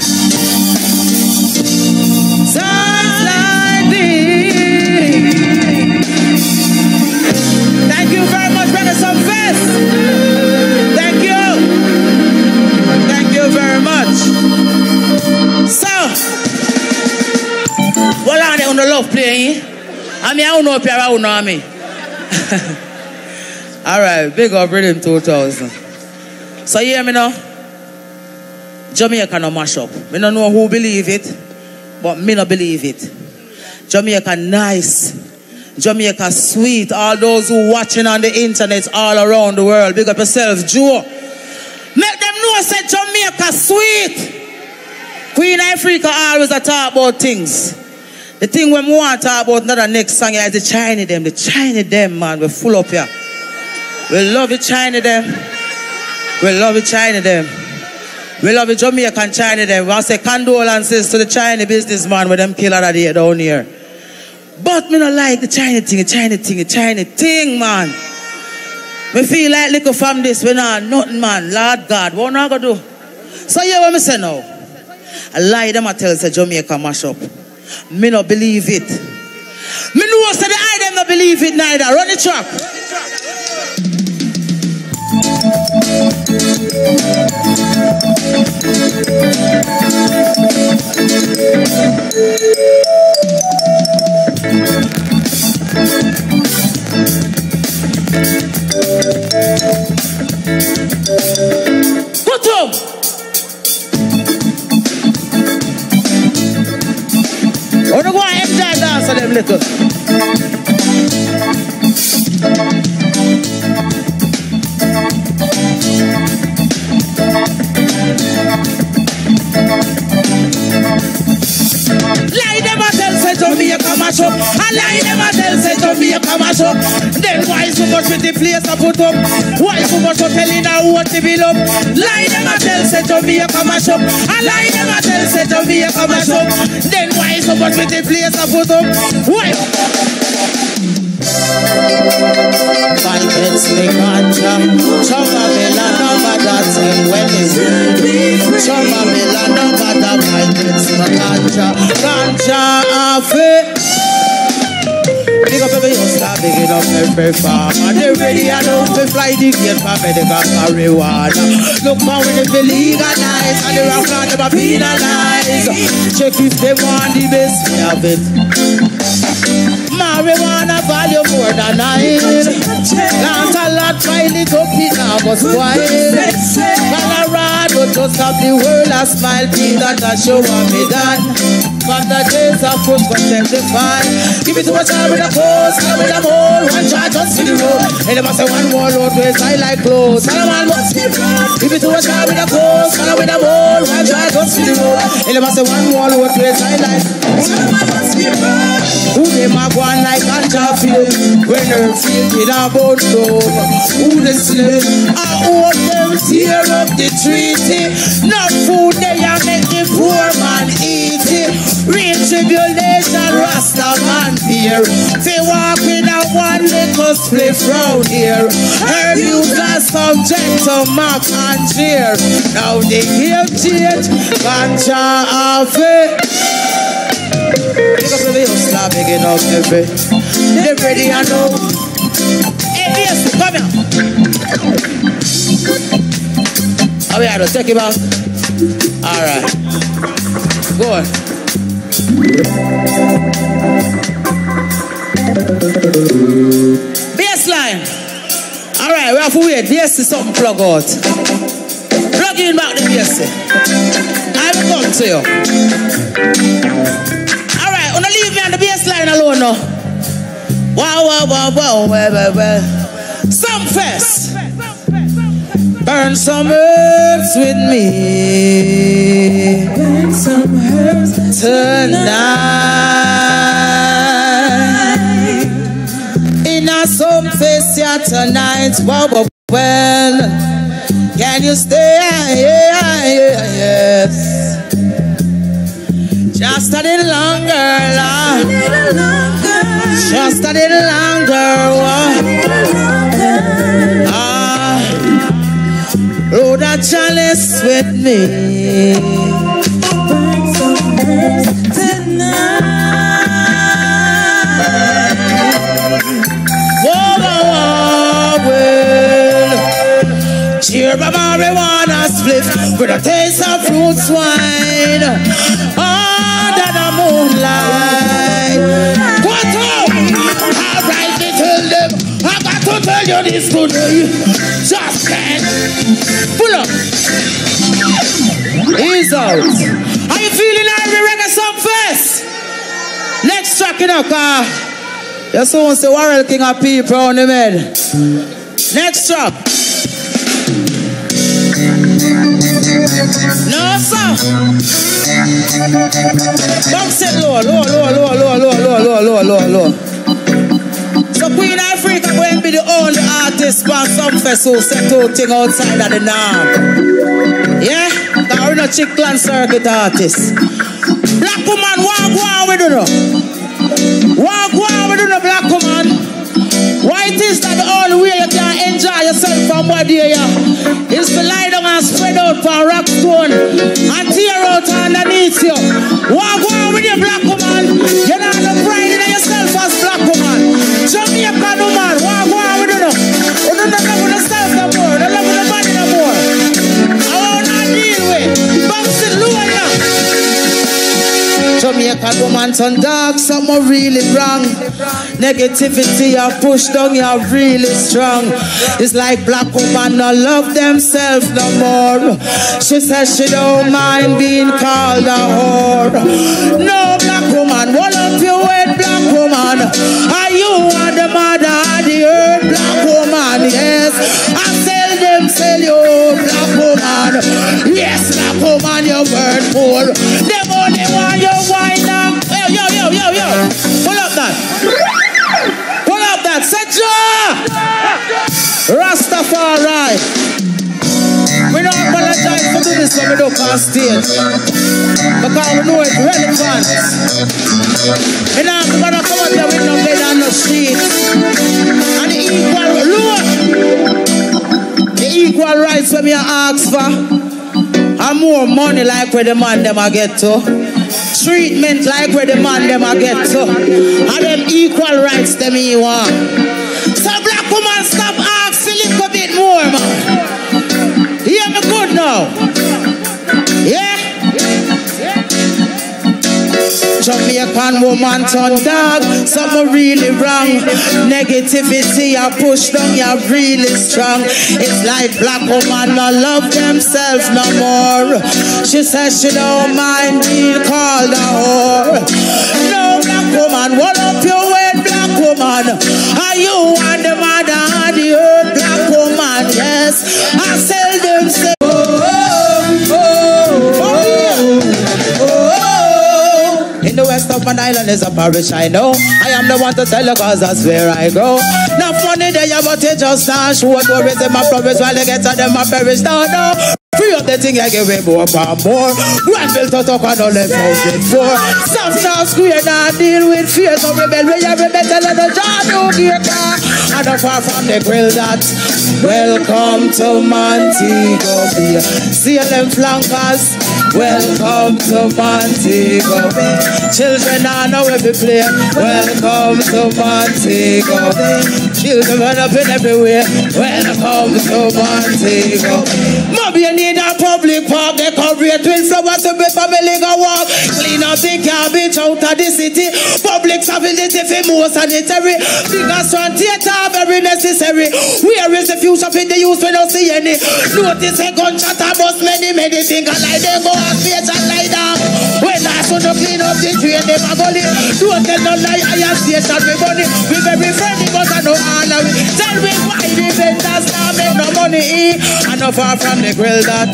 Times like this. Thank you very much, Reggae Sumfest. Thank you. Thank you very much. So, what are they on the love playing? I mean, I don't know if you're out now, me. All right, big up Rhythm 2000. So, you hear me now? Jamaica no mash up. Me don't know who believe it, but me no believe it. Jamaica nice. Jamaica sweet. All those who watching on the internet all around the world, big up yourself, Joe. Make them know say Jamaica sweet. Queen Ifrica always a talk about things. The thing when we want to talk about another next song is the Chinese them. The Chinese them, man, we're full up here. We love the Chinese them. We love the Chinese them. We love the Jamaican Chinese them. We want to say condolences to the Chinese businessman with them killer that they down here. But me not like the Chinese thing, man. Me feel like little from this, we not nothing, man. Lord God, what not gonna do? So yeah, what me say now? I lie them I tell say Jamaica mash up. Me not believe it. Me know say the I them not believe it neither. Run the track. Go to. I want to go and enjoy dance for them little. Lie them a tell say Jamaica mash up. I lie them a tell say Jamaica mash up. Then why so much with the place I put up? Why so much for telling her what to build up? Lie them a tell say Jamaica mash up. I lie them a tell say Jamaica mash up. Then why so much with the place I put up? Why? Fights me ganja, Choma Bella number that thing when it's Choma Bella number that fights me ganja afe. Big up every youngster, big up every farmer. They ready and out to fly the gate for medical marijuana. Look man when they feel legalized and the rock not never penalized. Check if they want the best, we have it. Marijuana value more than Dance a lot, file it up, it now was quiet. Colorado just have the world a smile. Peter that show what me done. From the days of food contemplify. Give it to a child with a post, and with a mole. One charge just for the road. And they must say one more load waste, I like clothes. And a man must be proud. Give it to a child with a post, and with a mole. One charge just for the road. And they must say one more load waste, I like clothes. And a man must be proud. Who they mag one like ganja field. When they're feeling about love. Who they slave. I hope them tear up the treaty. Not food they are make the poor man eat it. Real tribulation, Rasta man fear. They walk with a one little split round here. Her views are subject to mock and jeer. Now they give change, ganja off it. Pick up the hustler, begging up every. They're ready and know. Hey, yes, come here. Are we out to take him out? Alright. Go on. Baseline. Alright, we have to wait. Bass is something plug out. Plug in back the bass. I will come to you. Alright, don't leave me on the baseline alone now. Wow, wow, wow, wow, well. Sumfest. Burn some herbs with me. Burn some herbs tonight. In a Sumfest here tonight. Wow, well. Can you stay? Yes. Just a little longer, Lord. Just a little longer. Load a chalice with me. Burn some herbs tonight. Whoa, well. Cheer my marijuana split with a taste of fruit wine. Under the moonlight. What up? Alright, they tell them. I got to tell you this today. Just can't. Pull up. Ease out. How you feeling out with Reggae Sumfest? Next track in a car. You soon say Warrell King of people on the bed. Next track. No, sir. Bounce it low. So Queen Ifrica going to be the only artist on Sumfest who set out thing outside of the norm. Yeah? Because we're not Chickland circuit artists. Black woman, walk with you. Walk with you, black woman. Why it is that the only only way you can enjoy yourself from what day is to lie down and spread out for rock stone and tear out underneath you. Walk on with your black woman. You know the pride in yourself as black woman. Jamaican woman, walk on with you. You don't love with yourself no more. You don't love with the body no more. I won't not deal with. Bounce it low now. Jamaican woman turn dark, something really wrong. Negativity you push down, you're really strong. It's like black woman not love themselves no more. She says she don't mind being called a whore. No, black woman, hold up your head, black woman. Are you are the mother of the earth, black woman? Yes, I sell you, black woman. Yes, black woman, your word poor. Them only want your wine up. Yo. Pull up that. Pull up that. Set Rastafari. We don't apologize for doing this when we don't pass stage. Because we know it's relevant. And now we're going to come up here with no bed on the street. And the equal rights when we ask for. And more money like where the man them a get to. Treatment like where the man them a get to. And them equal rights them you want. So black woman stop asking a little bit more, man. Hear me good now. Yeah? Jamaican woman turn dog, something really wrong. Negativity you push down, you're really strong. It's like black woman not love themselves no more. She says she don't mind being called a whore. No, black woman, hold up your head, black woman. Are you on the mother of the earth, black woman? Yes, I seldom say. In the west of an island is a parish I know. I am the one to tell you cause that's where I go. Not funny there, but it just not sure what worries in my promise while they get to them my perish down. No. Free up the thing I give away more and more. One built to talk and all left out with four. Some now square now deal with fear. So rebel we have rebel tell the John no gear car. And far from the grill that. Welcome to Montego Bay. See them flankers. Welcome to Montego Bay. Children I know where we play. Welcome to Montego Bay. Children run up in everywhere. Welcome to Montego Bay. Mobay need a public park, decorate with flowers to be family go walk. Clean up the garbage out of the city. Public stability for more sanitary. Bigger strong theater very necessary. Where is the future for the youth we don't see any? Notice a gunshot about many things like they go on stage and lie down. When I should clean up the train, they my body. Don't tell no lie, I am station with money. We very friendly but I know all of it. Tell me why the vendors now make no money. And not far from the grill that.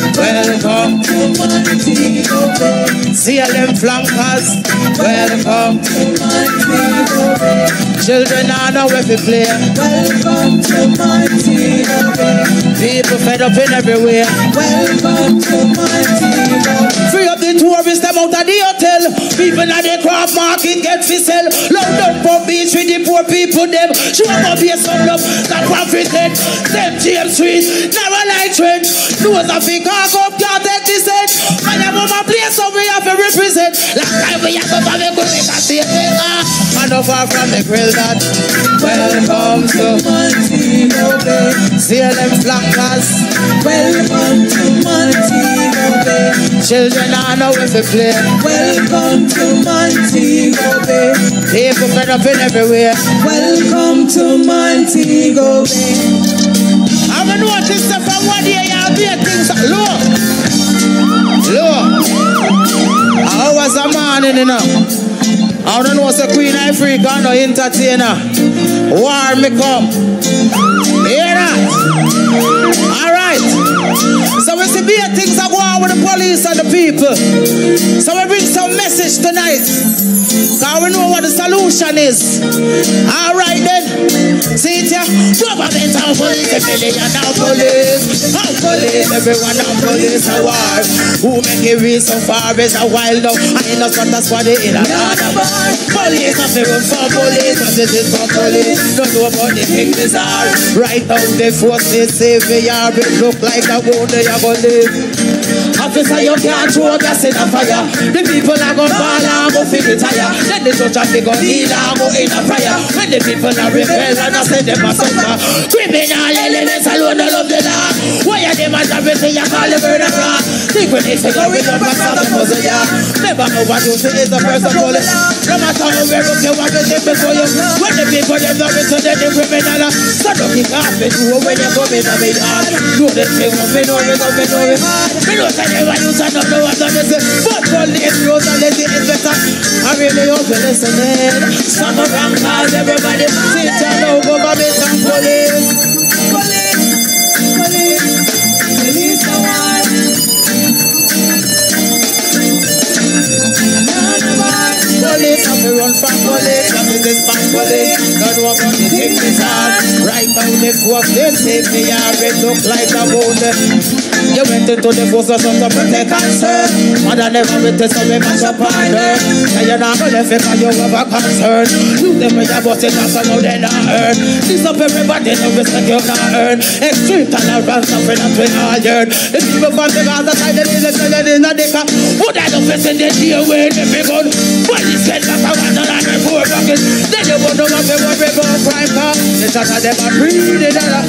Welcome to Montego Bay. See them flankers. Welcome to Montego Bay. Children are now where we play. Welcome to Montego Bay. People fed up in everywhere. Welcome to Montego Bay. Free up the tourists them out of the hotel. People at the craft market get for sell. Load down for beach with the poor people them. Show up here some love that profit them. James Street, narrow light trend. Those of the car up can't take this end. When the mama place so we have to represent. Last time we have to have a good make a statement. And not far from the grill that. Welcome to Montego Bay. See them flankers. Welcome to Montego Bay. Children are now with the play. Welcome to Montego Bay. People fed up in everywhere. Welcome to Montego Bay. I'm gonna notice that from one year you'll be a thing. Look. I was a man in enough. I don't know what's a Queen Ifrica, no entertainer. War me come. Hear that? Alright. So we see big things that go on with the police and the people. So we bring some message tonight. Because we know what the solution is. Alright then. See it here? Government and police, a million now police. How police, everyone now police a war. Who make it reach so far is a while now. I know what that's what they in another bar. Police have to run for police, and this is for police. Don't know about the thing bizarre. Right now the force they say we are. It look like a wound they are gonna live. Officer, you can't throw gas in a fire. The people are gonna fall and go feel it higher. Then the church have to go kneel and go in a prayer. When the people are rebel and I say them a suffer. Criminal elements alone don't love the law. Why are them as everything you call the murderer? Think when they figure it up and stop the puzzle, yeah. Never overdose it is the first of all. No matter how we look, you want to take before you. When the people them love it, so then the criminal. So don't kick off it, do when you come in a big heart. Do the thing, we know it, we know it. We know that never use and don't know what to say. But all the heroes and the is better. I really hope you're listening. Some of them cause everybody sit down, no government and police. Police the one. Police have to run from police, have to disband police. Don't know about the thing is hard. Right now the force they say me are it look like a wound. You went into the force of to protect and serve. And I never went to some match up on her. Now you're not gonna fake and you have a concern. You them when you bust it and somehow they not earn. This up everybody no respect you not earn. Extreme tolerance of it not with all yearn. The people from the Gaza side they in a dicker. Would I don't face in the deal with the big gun? Police get back around and I'm poor bucket. Then you won't know what they worry about crime car. The shot of them are breathing dollar.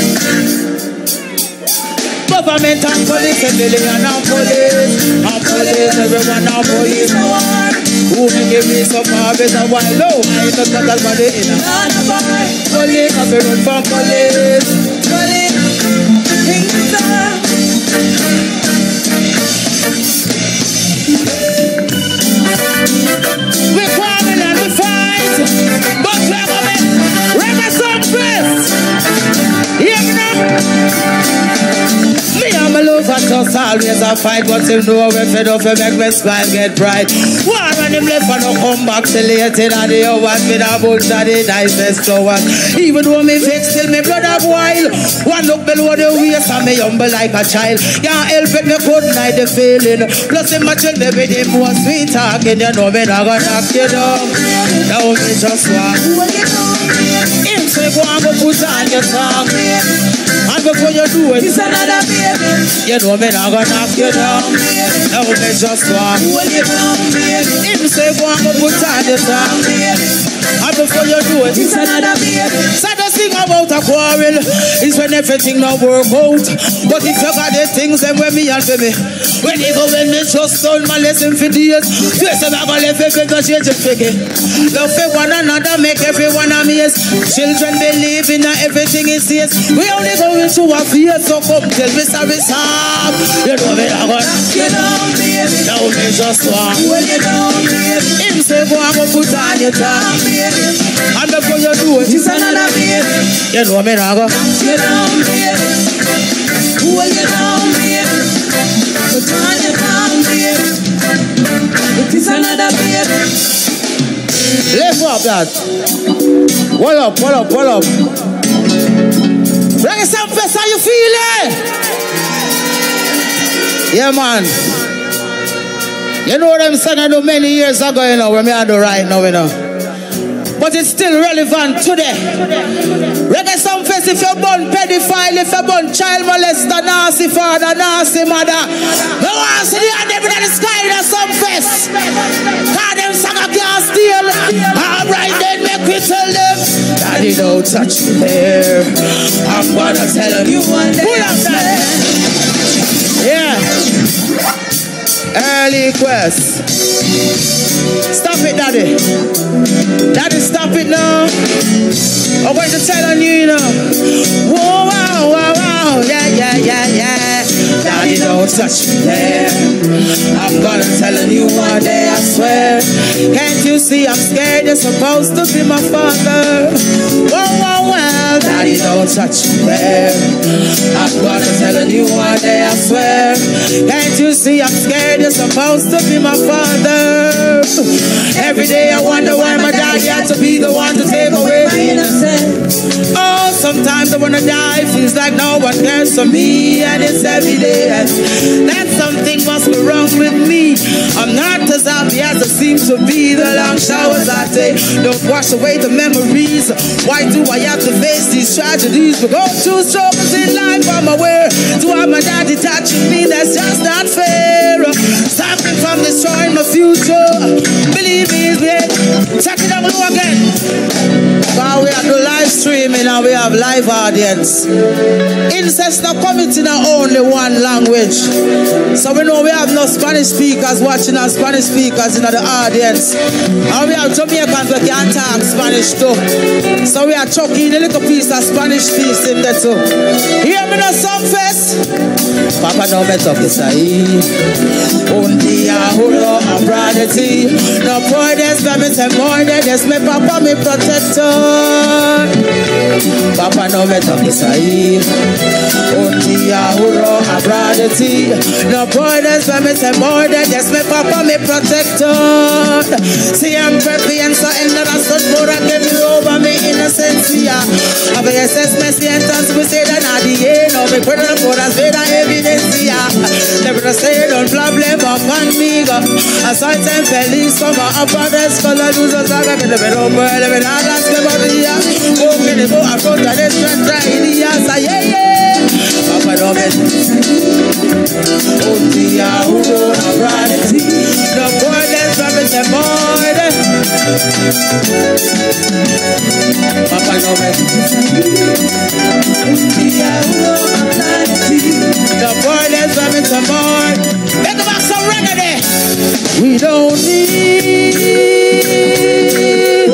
Government and police, a million and police, everyone and police. Who can give me some harvest a while? No, I ain't not that body in a police, have to run from police. We quarrel and we fight, but we're coming. Reggae Sumfest. Hear me now? Me and my love and just always a fight, but him know we fed up and make me smile get bright. War and him left and no come back till later and the hours with a bunch of the nicest flowers. Even though me vex till me blood a boil. One look below the waist and me humble like a child. Can't help it, me couldn't hide the feeling. Plus him a chill me with him more sweet talking. You know me not gonna knock you down. Now me just want him say go and go put on your song. And before you do it, it's another baby. You know me not gonna knock you down. Now me just want him say go and go put on your song. And before you do it, it's another baby. So the thing about a quarrel is when everything not work out. But if you got the things then when me and for me, when even when me just done my lesson for days, yes I'm gonna let me go change it figure. Love for one another make everyone amazed. Children believe in everything is says. We only going through a fear, so come tell me sorry Sam. You know me not gonna knock you down, baby. Now me just want hold you down, baby. Him say go and go put on your tongue, baby. And before you do it, it's another baby. You know me not gonna knock you down, baby. Hold you down, baby. Put on your tongue, baby. It is another baby. Lift up that. What up, what up, what up? Reggae Sumfest, how you feeling? Yeah, man. You know what I'm saying? I do many years ago, you know, when me I do right now, you know. But it's still relevant today. Reggae Sumfest, if you're born pedophile, if you're born child molester, nasty father, nasty mother, no one see the hand in the sky in the Sumfest. Call them song I can't steal. Alright then, make we tell them, Daddy don't touch me there. I'm gonna tell them you one day. Pull up that. Yeah. Early quest. Stop it, Daddy. Daddy, stop it now. I'm going to tell on you, you know. Whoa, wow, wow, wow. Yeah, yeah, yeah, yeah. Daddy, don't touch me there. I'm gonna tell on you one day, I swear. Can't you see I'm scared? You're supposed to be my father. Whoa, whoa, well. Daddy, don't touch me there. I'm gonna tell on you one day, I swear. Can't you see I'm scared? You're supposed to be my father. Every day I wonder why my dad had to be the one to take away my innocence. Oh, sometimes I wanna die. Feels like no one cares for me, and it's every day that something must be wrong with me. I'm not as happy as I seem used to be, the long showers I take don't wash away the memories. Why do I have to face these tragedies? We go through struggles in life, I'm aware. To have my daddy touching me, that's just not fair. Stop me from destroying my future. Believe me, it's great. Check it out again. Now we have the live streaming and we have live audience. Incest not coming in only one language. So we know we have no Spanish speakers watching and Spanish speakers in the audience. And we have Jamaicans who can't talk Spanish too. So we are chucking a little piece of Spanish piece in there too. Hear me now, Sumfest. Papa no me toque ahí. Un día juro a Bradity. No puedes verme se muerde. Es mi papa mi protector. Papa no me toques ahí. Un día juro a Bradity. No puedes verme se muerde. Es mi papa mi protector. Siempre pienso en la razón por la que me roba mi inocencia. A veces me siento suicida, nadie no me puede por hacer la evidencia. Never say don't problema conmigo. Soy tan feliz como a padres con la luz de saga que no puede ver a las memorias. Porque le voy a contar estas ideas. Ay, Papa no me un día uno habrá de ti. No puedes saber de muerte. Papa no me un día uno habrá de ti. No puedes saber de muerte. Think about some reggae. We don't need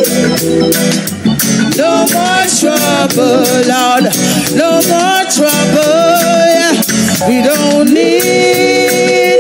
no more trouble, Lord. No more trouble. Yeah. We don't need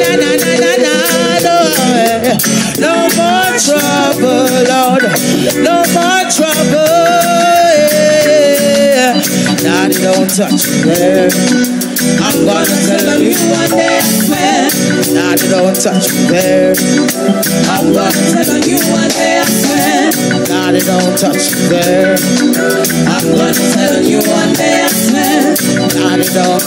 no more trouble, Lord. No more trouble. Yeah. Daddy, don't touch me there. I'm gonna tell you one day I swear. Daddy, don't touch me there. I'm gonna tell you one day I swear. Daddy, don't touch me there. I'm gonna tell you one day I swear. Daddy, don't.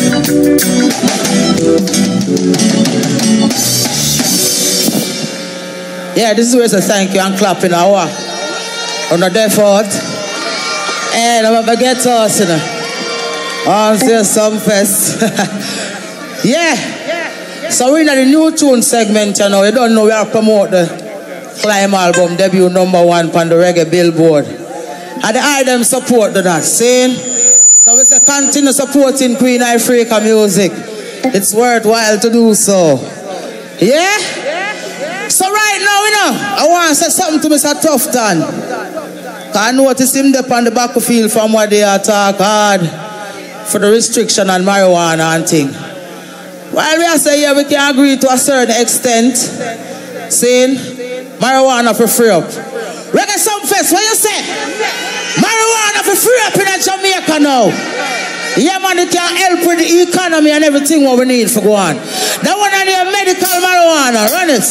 Yeah, this is where I say thank you and clapping our on the default. And I'm gonna get us, you know. On the Sumfest. Yeah. So we're in the new tune segment, you know. You don't know we are promote the Climb album, debut #1 on the reggae billboard. And the item support to that, see? So we say continue supporting Queen Ifrica music. It's worthwhile to do so. Yeah? So right now, you know, I want to say something to Mr. Tufton. I notice him there on the battlefield from where they attack hard for the restriction on marijuana and thing. While we are saying yeah, we can agree to a certain extent, saying marijuana for free up. Reggae Sumfest, what you say? Marijuana for free up in Jamaica now. Yeah, man, it can help with the economy and everything what we need for go on. That one on the medical marijuana, run it.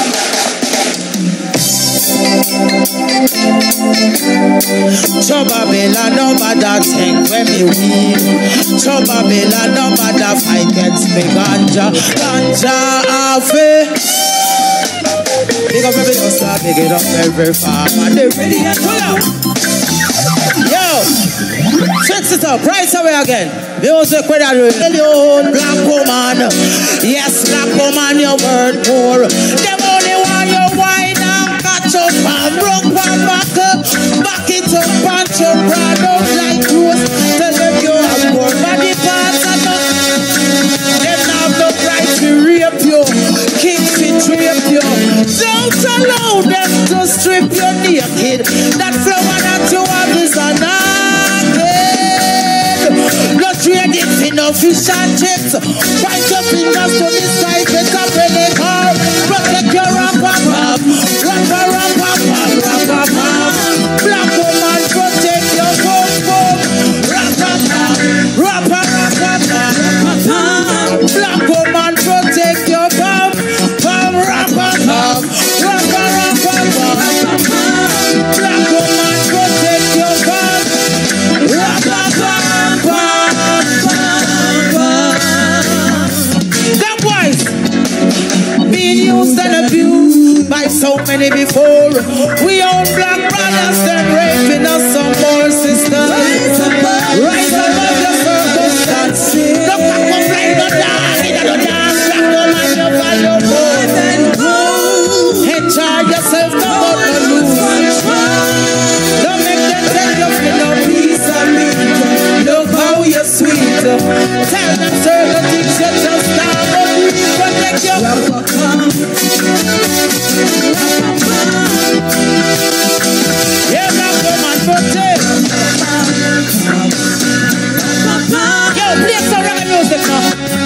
Chobabela no matter thing when me weed. Chobabela no matter fight against me ganja. Ganja afe. Big up every hustler, big it up every farmer. They ready and pull out. Yo, fix it up, right away again. Music with a million black woman. Yes, black woman, your word more. Them only want your wine and catch up and broke one back up. Back it up, punch up, broad up like rose. Tell them you have more body parts and up. Them have no right to rape you. King fit rape you. Don't allow them to strip you naked. That flower that you have is an orchid. Not ready for no fish and chips. many before. We own black brothers, then raping us some more sisters. Rise above your circumstances. Look at what play the dance, in the dance, black woman, you value more than gold. Enjoy yourself, come on, no lose. Don't make them tell you for no peace of me. Look how you're sweet. Tell them certain things you just can't believe. Protect your yeah, black woman, protect. Yo, play some reggae music now.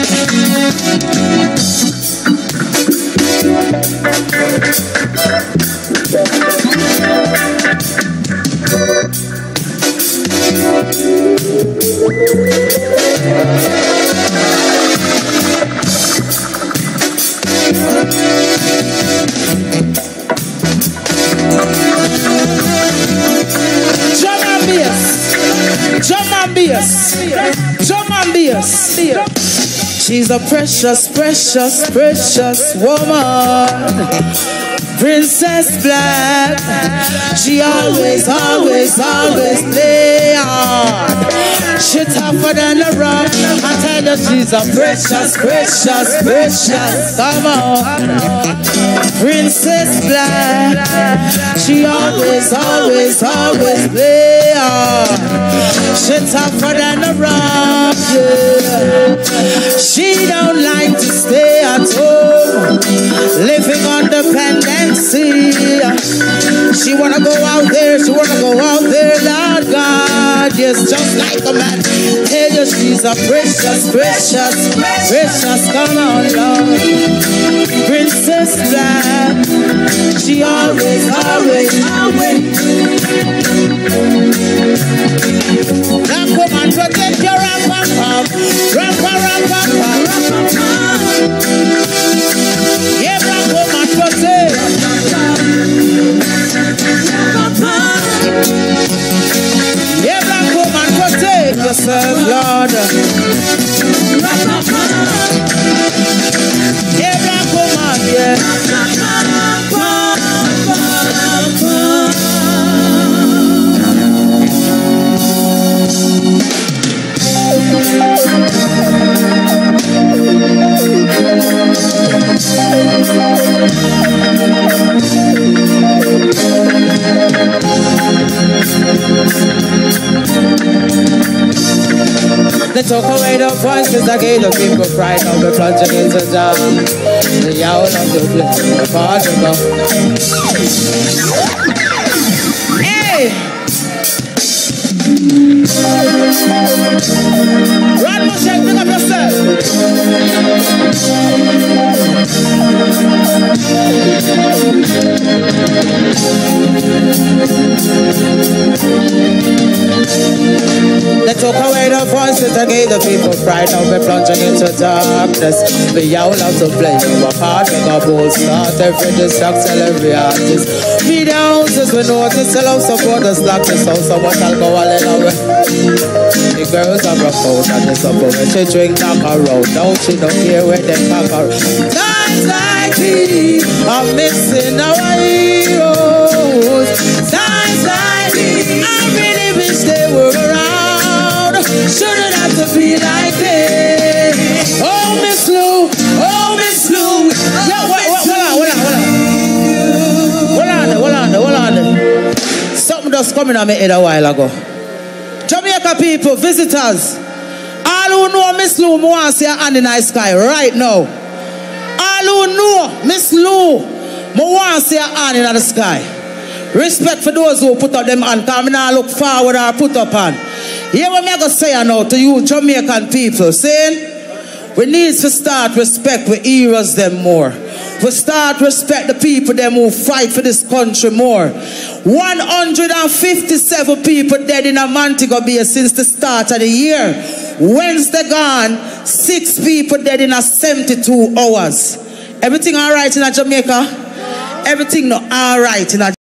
Drum and bass. She's a precious, precious, precious woman. Princess Black. She always, always, always play hard. She tougher than a rock. I tell you she's a precious, precious, precious. Come on. Princess Black. She always, always, always play hard. She tougher than a rock, yeah. She don't like to stay at home, living on dependency. She wanna go out there, she wanna go out there, Lord God, yes, just like a man. Tell you she's a precious, precious, precious, come on, Lord. Princess Black, she always, always, always. Black woman, protect your rap-a-pop, rap-a-rap-a-pop. Yeah, black woman, protect. Yeah, black woman, protect yourself, Lord. Yeah, black woman, yeah. They took away the voices, I gave the people pride. Now we're plunging into jam. The owl of the place, the party go. Hey! Run, Moshe, pick up yourself. They took away the voices and gave the people pride. Now we're plunging into darkness. The owl of the place, our heart make a bold start. Every distraction, every artist. Media houses, we notice, sell out supporters, lock this house, so what I'll go all in our way. The girls are rough out and it's up when she drink knock around. Now she don't care where they pack her. Times like these are missing our heroes. Times like these, I really wish they were around. Shouldn't have to be like this. Oh, Miss Lou, oh, Miss Lou. Yo, hold on. Something just coming on my head a while ago. Jamaica people, visitors, all who know Miss Lou, I want to see her hand in the sky right now. All who know Miss Lou, I want to see her hand in the sky. Respect for those who put up them hand, because I now look forward or put up hand. Hear what I'm going to say now to you Jamaican people, saying, we need to start respect with heroes them more. We start respect the people them who fight for this country more. 157 people dead in a Montego Bay since the start of the year. Wednesday gone, 6 people dead in a 72 hours. Everything all right in Jamaica? Everything not all right in